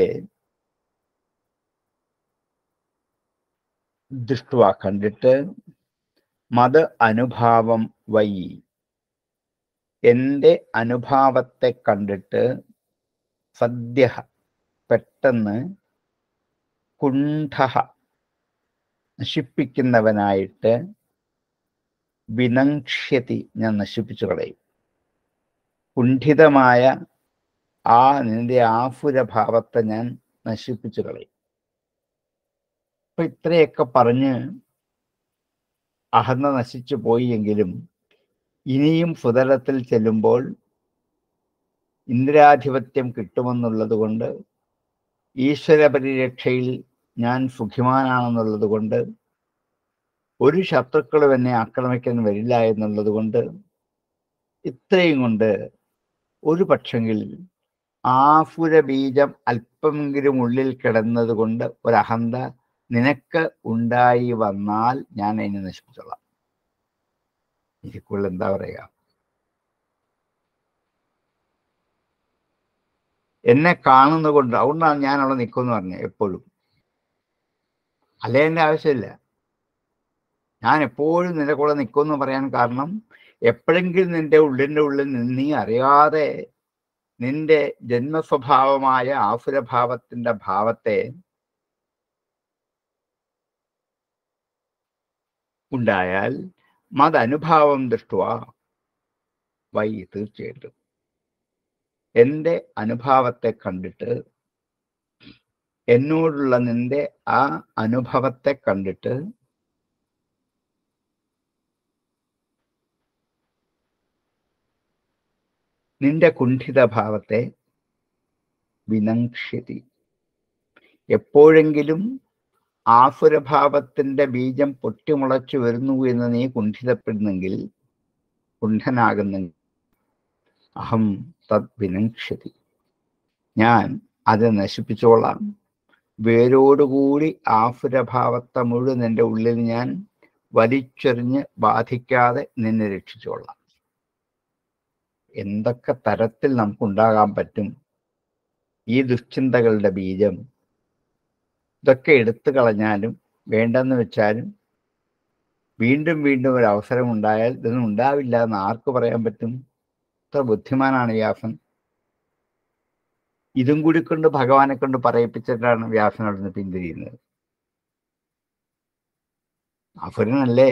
ദൃഷ്ട്വാ കണ്ടിട്ട്, മത് അനുഭാവം വൈ എൻ്റെ അനുഭാവത്തെ കണ്ടിട്ട്, സദ്യ പെട്ടെന്ന്, കുണ്ഠ നശിപ്പിക്കുന്നവനായിട്ട്, വിനക്ഷ്യതി ഞാൻ നശിപ്പിച്ചു കളയും. കുണ്ഠിതമായ ആ നിന്റെ ആസുരഭാവത്തെ ഞാൻ നശിപ്പിച്ചു കളയും. അപ്പൊ ഇത്രയൊക്കെ പറഞ്ഞ് അഹന്ത നശിച്ചു പോയി എങ്കിലും ഇനിയും സുതലത്തിൽ ചെല്ലുമ്പോൾ ഇന്ദ്രാധിപത്യം കിട്ടുമെന്നുള്ളത് കൊണ്ട്, ഈശ്വര പരിരക്ഷയിൽ ഞാൻ സുഖിമാനാണെന്നുള്ളത് കൊണ്ട്, ഒരു ശത്രുക്കളും എന്നെ ആക്രമിക്കാൻ വരില്ല എന്നുള്ളത് കൊണ്ട്, ഇത്രയും കൊണ്ട് ഒരു പക്ഷെങ്കിൽ ആസുര ബീജം അല്പമെങ്കിലും ഉള്ളിൽ കിടന്നത് കൊണ്ട് ഒരഹന്ത നിനക്ക് ഉണ്ടായി വന്നാൽ ഞാൻ അതിനെ നശിപ്പിച്ചോളാം. ഇതിക്കുള്ള എന്താ പറയുക? എന്നെ കാണുന്ന കൊണ്ട്, അതുകൊണ്ടാണ് ഞാൻ അവിടെ നിൽക്കുമെന്ന് പറഞ്ഞത് എപ്പോഴും. അല്ലേ എൻ്റെ ആവശ്യമില്ല. ഞാൻ എപ്പോഴും നിന്റെ കൂടെ നിൽക്കുമെന്ന് പറയാൻ കാരണം, എപ്പോഴെങ്കിലും നിന്റെ ഉള്ളിൽ നീ അറിയാതെ നിന്റെ ജന്മസ്വഭാവമായ ആസുരഭാവത്തിന്റെ ഭാവത്തെ ഉണ്ടായാൽ മതനുഭാവം ദൃഷ്ടുവാ വൈ, തീർച്ചയായിട്ടും എൻ്റെ അനുഭാവത്തെ കണ്ടിട്ട്, എന്നോടുള്ള നിന്റെ ആ അനുഭവത്തെ കണ്ടിട്ട് നിന്റെ കുണ്ഠിത ഭാവത്തെ വിനങ്ഷ്യതി. എപ്പോഴെങ്കിലും ആസുരഭാവത്തിന്റെ ബീജം പൊട്ടിമുളച്ചു വരുന്നു എന്ന് നീ കുണ്ഠിതപ്പെടുന്നെങ്കിൽ, കുണ്ഠനാകുന്നെങ്കിൽ, അഹം തദ് വിനങ്ഷ്യതി, ഞാൻ അത് നശിപ്പിച്ചോളാം. വേരോടുകൂടി ആസുരഭാവത്തെ മുഴുവൻ എൻ്റെ ഉള്ളിൽ ഞാൻ വലിച്ചെറിഞ്ഞ് ബാധിക്കാതെ നിന്നെ രക്ഷിച്ചോളാം. എന്തൊക്കെ തരത്തിൽ നമുക്കുണ്ടാകാൻ പറ്റും ഈ ദുശ്ചിന്തകളുടെ ബീജം? ഇതൊക്കെ എടുത്തു കളഞ്ഞാലും വേണ്ടെന്ന് വെച്ചാലും വീണ്ടും വീണ്ടും ഒരു അവസരം ഉണ്ടായാൽ ഇതൊന്നും ഉണ്ടാവില്ല എന്ന് ആർക്ക് പറയാൻ പറ്റും? ഇത്ര ബുദ്ധിമാനാണ് വ്യാസൻ. ഇതും കൂടി കൊണ്ട് ഭഗവാനെ കൊണ്ട് പറയിപ്പിച്ചിട്ടാണ് വ്യാസൻ അവിടുന്ന് പിന്തിരിയുന്നത്. അസുരനല്ലേ?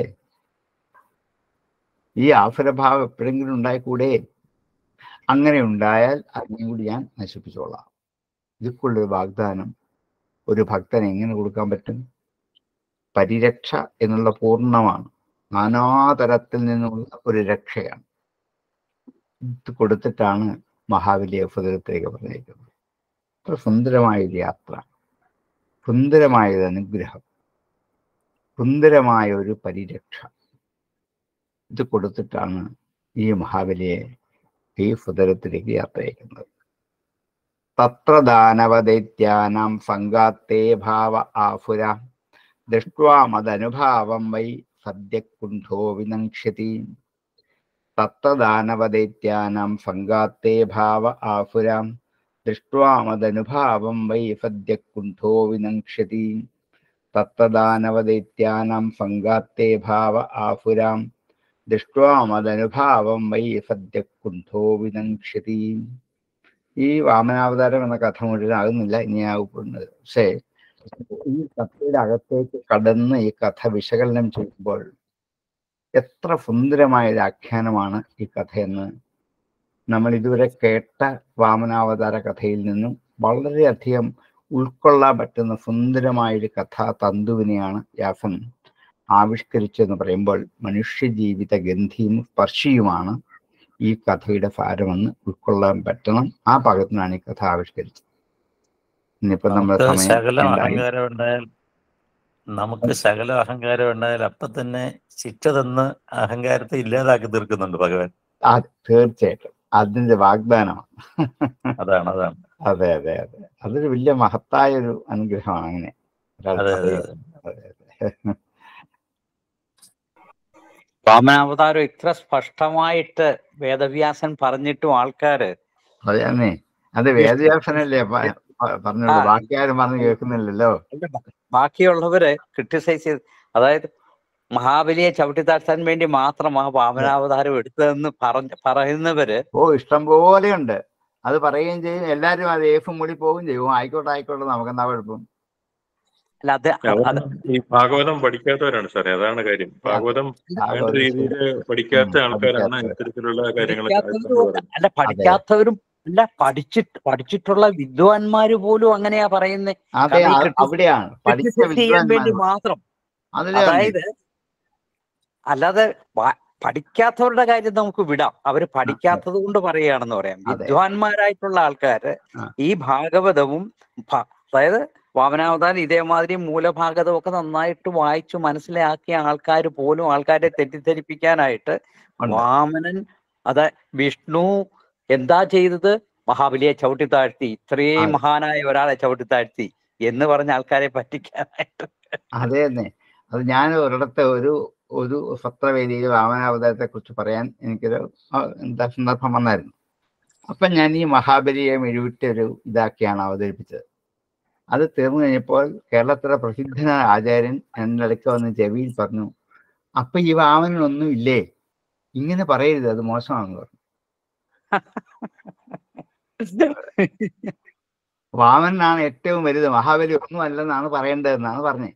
ഈ ആസുരഭാവം എപ്പോഴെങ്കിലും ഉണ്ടായിക്കൂടെ? അങ്ങനെ ഉണ്ടായാൽ അതിനെ കൂടി ഞാൻ നശിപ്പിച്ചോളാം. ഇതൊക്കെയുള്ളൊരു വാഗ്ദാനം ഒരു ഭക്തന് എങ്ങനെ കൊടുക്കാൻ പറ്റും? പരിരക്ഷ എന്നുള്ള പൂർണ്ണമാണ്, നാനാതരത്തിൽ നിന്നുള്ള ഒരു രക്ഷയാണ്. ഇത് കൊടുത്തിട്ടാണ് മഹാബലിയെ ഉപദ്രവത്തിലേക്ക് പറഞ്ഞേക്കുന്നത്. അത്ര സുന്ദരമായൊരു യാത്ര, സുന്ദരമായൊരു അനുഗ്രഹം, സുന്ദരമായ ഒരു പരിരക്ഷ. ഇത് കൊടുത്തിട്ടാണ് ഈ മഹാബലിയെ ഈ ഉപദ്രവത്തിലേക്ക് യാത്ര അയക്കുന്നത്. തത്ര ദാനവദൈത്യാനാം സംഘാത്തേ ഭാവ ആസുര ദൃഷ്ട്വാ മദനുഭാവം വൈ സദ്യ കുണ്ഠോ വിനങ്ഷ്യതി. തത്ര ദാനവദൈത്യാനാം സംഘാത്തേ ഭാവ ആസുര ദൃഷ്ട്വാ മദനുഭാവം വൈ സദ്യ കുണ്ഠോ വിനങ്ഷ്യതി. തത്ര ദാനവദൈത്യാനാം സംഘാത്തേ ഭാവ ആസുര ദൃഷ്ട്വാ മദനുഭാവം വൈ സദ്യ കുണ്ഠോ വിനങ്ഷ്യതി. ഈ വാമനാവതാരം എന്ന കഥ മുഴുവൻ ആകുന്നില്ല, ഇനി ആകുന്നത്. പക്ഷേ ഈ കഥയുടെ അകത്തേക്ക് കടന്ന് ഈ കഥ വിശകലനം ചെയ്യുമ്പോൾ എത്ര സുന്ദരമായ ഒരു ആഖ്യാനമാണ് ഈ കഥയെന്ന് നമ്മൾ ഇതുവരെ കേട്ട വാമനാവതാര കഥയിൽ നിന്നും വളരെയധികം ഉൾക്കൊള്ളാൻ പറ്റുന്ന സുന്ദരമായൊരു കഥാ തന്തുവിനെയാണ് വ്യാസൻ ആവിഷ്കരിച്ചെന്ന് പറയുമ്പോൾ മനുഷ്യജീവിത ഗന്ധിയും സ്പർശിയുമാണ് ഈ കഥയുടെ സാരമെന്ന് ഉൾക്കൊള്ളാൻ പറ്റണം. ആ പാകത്തിനാണ് ഈ കഥ ആവിഷ്കരിച്ചത്. ഇന്നിപ്പോ നമ്മുടെ നമുക്ക് ശകല അഹങ്കാരം ഉണ്ടായാൽ അപ്പം തന്നെ ശിക്ഷ തന്ന് അഹങ്കാരത്തെ ഇല്ലാതാക്കി തീർക്കുന്നുണ്ട് ഭഗവാൻ. തീർച്ചയായിട്ടും അതിന്റെ വാഗ്ദാനമാണ്. അതാണ്. അതെ അതെ അതെ, അതൊരു വലിയ മഹത്തായ ഒരു അനുഗ്രഹമാണ്. അങ്ങനെ വാമനാവതാരം ഇത്ര സ്പഷ്ടമായിട്ട് വേദവ്യാസൻ പറഞ്ഞിട്ടും ആൾക്കാര് അതെ, അത് വേദവ്യാസനല്ലേ പറഞ്ഞോളൂ, ബാക്കി ആരും പറഞ്ഞു കേൾക്കുന്നില്ലല്ലോ. ബാക്കിയുള്ളവര് ക്രിട്ടിസൈസ് ചെയ്ത്, അതായത് മഹാബലിയെ ചവിട്ടിത്താഴ്ത്താൻ വേണ്ടി മാത്രമാ വാമനാവതാരം എടുത്തതെന്ന് പറയുന്നവര് ഇഷ്ടം പോലെയുണ്ട്. അത് പറയുകയും ചെയ്യും, എല്ലാരും അത് ഏഫും മൂടി പോവുകയും ചെയ്യും. ആയിക്കോട്ടെ നമുക്കെന്താ കുഴപ്പം? ഈ ഭാഗവതം പഠിക്കാത്തവരാണ് സാറേ, അതാണ് കാര്യം. ഭാഗവതം വേണ്ട രീതിയിൽ പഠിക്കാത്ത ആൾക്കാരാണ് ഇത്തരത്തിലുള്ള കാര്യങ്ങൾ. അല്ല, പഠിക്കാത്തവരും അല്ല, പഠിച്ചിട്ടുള്ള വിദ്വാൻമാര് പോലും അങ്ങനെയാ പറയുന്നത്. ചെയ്യാൻ വേണ്ടി മാത്രം. അതായത് അല്ലാതെ പഠിക്കാത്തവരുടെ കാര്യം നമുക്ക് വിടാം, അവര് പഠിക്കാത്തത് കൊണ്ട് പറയുകയാണെന്ന് പറയാം. വിദ്വാൻമാരായിട്ടുള്ള ആൾക്കാര് ഈ ഭാഗവതവും അതായത് വാമനാവതാരം ഇതേമാതിരി മൂലഭാഗതം ഒക്കെ നന്നായിട്ട് വായിച്ചു മനസ്സിലാക്കിയ ആൾക്കാർ പോലും ആൾക്കാരെ തെറ്റിദ്ധരിപ്പിക്കാനായിട്ട് വാമനൻ വിഷ്ണു എന്താ ചെയ്തത്? മഹാബലിയെ ചവിട്ടിത്താഴ്ത്തി, ഇത്രയും മഹാനായ ഒരാളെ ചവിട്ടിത്താഴ്ത്തി എന്ന് പറഞ്ഞ ആൾക്കാരെ പറ്റിക്കാനായിട്ട്. അതെ, അത് ഞാൻ ഒരിടത്ത് ഒരു സത്രവേദിയിൽ വാമനാവതാരത്തെ കുറിച്ച് പറയാൻ എനിക്കൊരു എന്താ സന്ദർഭം വന്നായിരുന്നു. അപ്പം ഞാൻ ഈ മഹാബലിയെ മെഴുവിട്ടൊരു ഇതാക്കിയാണ് അവതരിപ്പിച്ചത്. അത് തീർന്നു കഴിഞ്ഞപ്പോൾ കേരളത്തിലെ പ്രസിദ്ധനായ ആചാര്യൻ എൻ്റെ അടുക്ക വന്ന് ചെവിയിൽ പറഞ്ഞു, അപ്പൊ ഈ വാമനൊന്നും ഇല്ലേ, ഇങ്ങനെ പറയരുത്, അത് മോശമാണെന്ന് പറഞ്ഞു. വാമനാണ് ഏറ്റവും വലുത്, മഹാബലി ഒന്നും അല്ലെന്നാണ് പറയേണ്ടതെന്നാണ് പറഞ്ഞത്.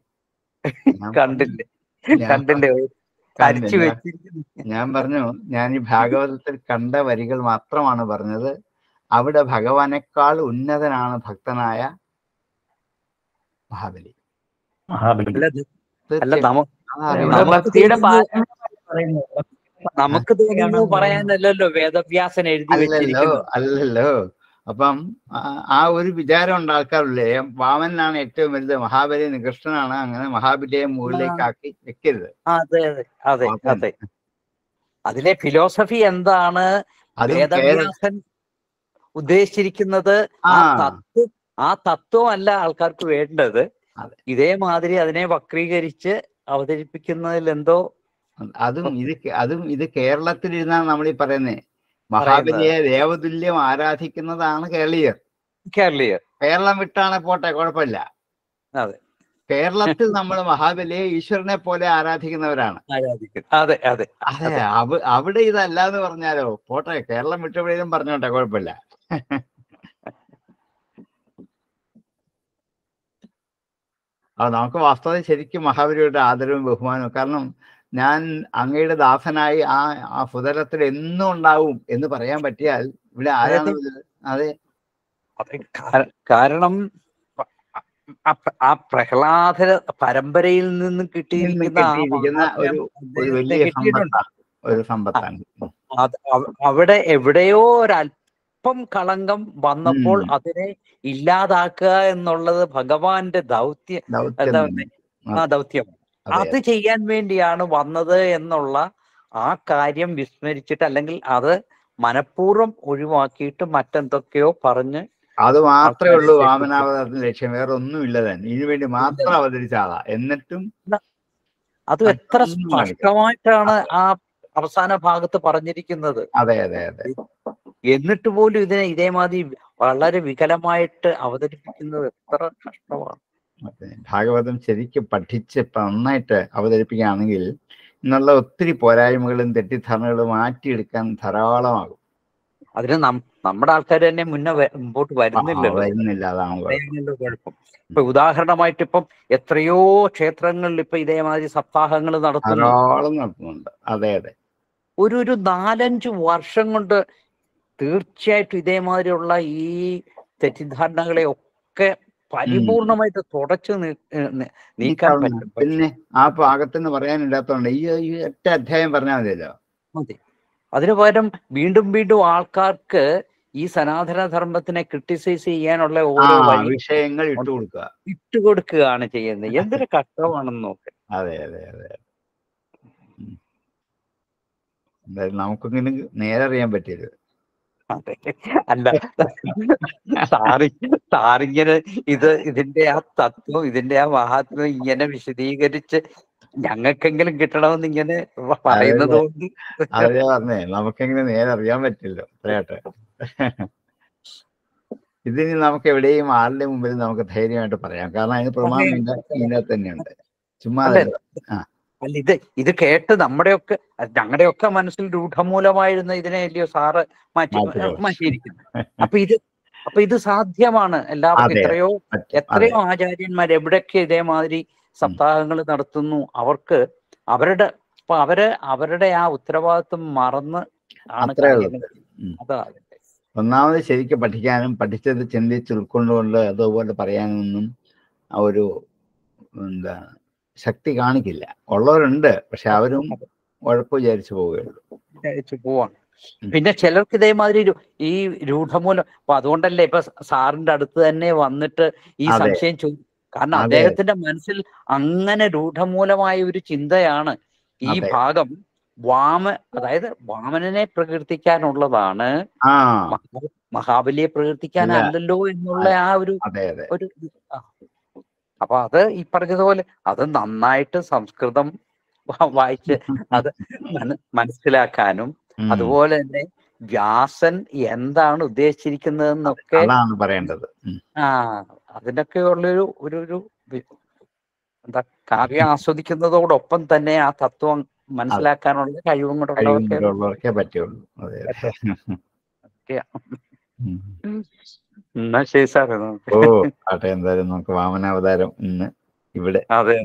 ഞാൻ പറഞ്ഞു, ഞാൻ ഈ ഭാഗവതത്തിൽ കണ്ട വരികൾ മാത്രമാണ് പറഞ്ഞത്. അവിടെ ഭഗവാനേക്കാൾ ഉന്നതനാണ് ഭക്തനായ മഹാബലി. നമുക്ക് തോന്നുന്നു പറയാനല്ലോ വേദവ്യാസൻ എഴുതി വെച്ചിരിക്കുന്നു. അല്ലല്ലോ. അപ്പം ആ ഒരു വിചാരം ഉണ്ട് ആൾക്കാരുള്ളേ, വാമനാണ് ഏറ്റവും വലുത്, മഹാബലി നികൃഷ്ടനാണ്, അങ്ങനെ മഹാബലിയെ മുകളിലേക്ക് ആക്കി വെക്കരുത്. അതെ അതെ അതെ അതെ. അതിലെ ഫിലോസഫി എന്താണ് വേദവ്യാസൻ ഉദ്ദേശിച്ചിരിക്കുന്നത്? ആ തത്വം അല്ല ആൾക്കാർക്ക് വേണ്ടത്. ഇതേമാതിരി അതിനെ വക്രീകരിച്ച് അവതരിപ്പിക്കുന്നതിൽ എന്തോ അതും ഇത് കേരളത്തിലിരുന്നാണ് നമ്മൾ ഈ പറയുന്നത്. മഹാബലിയെ ദേവതുല്യം ആരാധിക്കുന്നതാണ് കേരളീയർ. കേരളം വിട്ടാണ് പോട്ടെ, കുഴപ്പമില്ല. കേരളത്തിൽ നമ്മൾ മഹാബലിയെ ഈശ്വരനെ പോലെ ആരാധിക്കുന്നവരാണ്. അതെ അതെ അതെ. അവിടെ ഇതല്ല എന്ന് പറഞ്ഞാലോ, പോട്ടെ, കേരളം വിട്ടെവിടെയും പറഞ്ഞോട്ടെ, കുഴപ്പമില്ല. നമുക്ക് വാസ്തവത്തിൽ ശരിക്കും മഹാബലിയുടെ ആദരവും ബഹുമാനവും. കാരണം ഞാൻ അങ്ങയുടെ ദാസനായി ആ ഫുതലത്തിൽ എന്നും ഉണ്ടാവും എന്ന് പറയാൻ പറ്റിയാൽ ഇവിടെ ആരാണ്? അതെ. കാരണം ആ പ്രഹ്ലാദ പരമ്പരയിൽ നിന്ന് കിട്ടിയിരിക്കുന്ന ഒരു വലിയ സമ്പത്താണ്. അവിടെ എവിടെയോ ഒരല്പം കളങ്കം വന്നപ്പോൾ അതിനെ ഇല്ലാതാക്കുക എന്നുള്ളത് ഭഗവാന്റെ ദൗത്യം. അത് ചെയ്യാൻ വേണ്ടിയാണ് വന്നത് എന്നുള്ള ആ കാര്യം വിസ്മരിച്ചിട്ട്, അല്ലെങ്കിൽ അത് മനഃപൂർവ്വം ഒഴിവാക്കിയിട്ട് മറ്റെന്തൊക്കെയോ പറഞ്ഞ്, അത് മാത്രമേ ഉള്ളൂ വാമനാവതാരത്തിന്റെ ലക്ഷ്യം, വേറെ ഒന്നുമില്ല തന്നെ. ഇതിനു വേണ്ടി മാത്രം അവതരിച്ച ആളാ. എന്നിട്ടും അത് എത്ര സ്പഷ്ടമായിട്ടാണ് ആ അവസാന ഭാഗത്ത് പറഞ്ഞിരിക്കുന്നത്. അതെ അതെ അതെ. എന്നിട്ട് പോലും ഇതിനെ ഇതേമാതിരി വളരെ വികലമായിട്ട് അവതരിപ്പിക്കുന്നത് എത്ര കഷ്ടമാണ്. ഭാഗവതം ശരിക്കും പഠിച്ച് നന്നായിട്ട് അവതരിപ്പിക്കുകയാണെങ്കിൽ ഇന്നുള്ള ഒത്തിരി പോരായ്മകളും തെറ്റിദ്ധാരണകളും മാറ്റിയെടുക്കാൻ ധാരാളമാകും. അതിന് നമ്മുടെ ആൾക്കാർ തന്നെ മുമ്പോട്ട് വരുന്നില്ല. അതാണ് കുഴപ്പം. ഇപ്പൊ ഉദാഹരണമായിട്ട് ഇപ്പം എത്രയോ ക്ഷേത്രങ്ങളിൽ ഇപ്പൊ ഇതേമാതിരി സപ്താഹങ്ങൾ നടത്തുന്നുണ്ട്. അതെ അതെ. ഒരു 4-5 വർഷം കൊണ്ട് തീർച്ചയായിട്ടും ഇതേമാതിരിയുള്ള ഈ തെറ്റിദ്ധാരണകളെ ഒക്കെ പരിപൂർണമായിട്ട് തുടച്ചു നീക്കാൻ പറ്റും. പിന്നെ ആ ഭാഗത്തെന്ന് പറയാനില്ലാത്തതുകൊണ്ട് ഈ ഒറ്റ അധ്യായം പറഞ്ഞാൽ മതിയല്ലോ. മതി. അതിനു പകരം വീണ്ടും ആൾക്കാർക്ക് ഈ സനാതന ധർമ്മത്തിനെ ക്രിട്ടിസൈസ് ചെയ്യാനുള്ള ഓരോ വിഷയങ്ങൾ ഇട്ടുകൊടുക്കുകയാണ് ചെയ്യുന്നത്. എന്തൊരു കഷ്ടമാണെന്ന് നോക്ക്. അതെ അതെ അതെ. നമുക്കിങ്ങനെ നേരെ അറിയാൻ പറ്റിയത്. അല്ല, സാറിങ്ങനെ ഇതിന്റെ ആ തത്വം, ഇതിന്റെ ആ മഹാത്മ്യം ഇങ്ങനെ വിശദീകരിച്ച് ഞങ്ങൾക്കെങ്കിലും കിട്ടണമെന്ന് ഇങ്ങനെ പറയുന്നത് കൊണ്ട് അതേ പറഞ്ഞേ, നമുക്കെങ്ങനെ നേരെ അറിയാൻ പറ്റില്ലോ. അത്രയാട്ടെ. ഇതിന് നമുക്ക് എവിടെയും ആരുടെ മുമ്പിൽ നമുക്ക് ധൈര്യമായിട്ട് പറയാം. കാരണം അതിന് പ്രമാണം ഇതിനകത്ത് തന്നെയുണ്ട്. ചുമ്മാ അല്ല, ഇത് കേട്ട് ഞങ്ങളുടെയൊക്കെ മനസ്സിൽ രൂഢമൂലമായിരുന്ന ഇതിനെ അല്ലയോ സാറ് മാറ്റിയിരിക്കുന്നു. അപ്പൊ ഇത് സാധ്യമാണ് എല്ലാവർക്കും. എത്രയോ ആചാര്യന്മാർ എവിടെയൊക്കെ ഇതേമാതിരി സപ്താഹങ്ങൾ നടത്തുന്നു. അവർക്ക് അവരുടെ ആ ഉത്തരവാദിത്വം മറന്ന് ആണ്. ഒന്നാമത് ശരിക്കും പഠിക്കാനും പഠിച്ചത് ചിന്തിച്ച് ഉൾക്കൊണ്ടുകൊണ്ട് അതുപോലെ പറയാനൊന്നും ആ ഒരു ശക്തി കാണിക്കില്ല. ഉള്ളവരുണ്ട്, പക്ഷെ അവരും ഉഴപ്പ് വിചാരിച്ചു പോവാണ്. പിന്നെ ചിലർക്ക് ഇതേമാതിരി ഈ രൂഢമൂലം. അപ്പൊ അതുകൊണ്ടല്ലേ ഇപ്പൊ സാറിന്റെ അടുത്ത് തന്നെ വന്നിട്ട് ഈ സംശയം ചോദിച്ചു. കാരണം അദ്ദേഹത്തിന്റെ മനസ്സിൽ അങ്ങനെ രൂഢമൂലമായ ഒരു ചിന്തയാണ് ഈ ഭാഗം അതായത് വാമനനെ പ്രകീർത്തിക്കാനുള്ളതാണ്, മഹാബലിയെ പ്രകീർത്തിക്കാനല്ലല്ലോ എന്നുള്ള ആ ഒരു അപ്പൊ അത് ഈ പറഞ്ഞതുപോലെ അത് നന്നായിട്ട് സംസ്കൃതം വായിച്ച് അത് മനസ്സിലാക്കാനും അതുപോലെ തന്നെ വ്യാസൻ എന്താണ് ഉദ്ദേശിച്ചിരിക്കുന്നതെന്നൊക്കെ അതാണ് പറയേണ്ടത്. അതിനൊക്കെ ഉള്ളൊരു ഒരു എന്താ കാവ്യം ആസ്വദിക്കുന്നതോടൊപ്പം തന്നെ ആ തത്വം മനസ്സിലാക്കാനുള്ള കഴിവും കൂടെ ഉള്ളവർക്കേ പറ്റുള്ളൂ. അതെ. എന്നാ ശരി സാറേ. ഓ ആട്ടെ, എന്തായാലും നമുക്ക് വാമനാവതാരം ഇന്ന് ഇവിടെ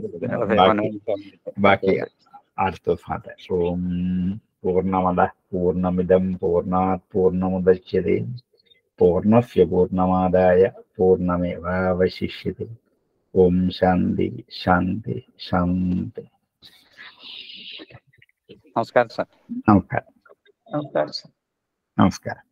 ബാക്കി അടുത്ത ഭാഗം. ഓം പൂർണ്ണമദ പൂർണ്ണമിദം പൂർണ്ണാത് പൂർണ്ണമുദച്യതേ പൂർണ്ണസ്യ പൂർണ്ണമാദായ പൂർണ്ണമേവാവശിഷ്യതേ. ഓം ശാന്തി ശാന്തി ശാന്തി. നമസ്കാരം സാർ. നമസ്കാരം. നമസ്കാരം സാർ. നമസ്കാരം.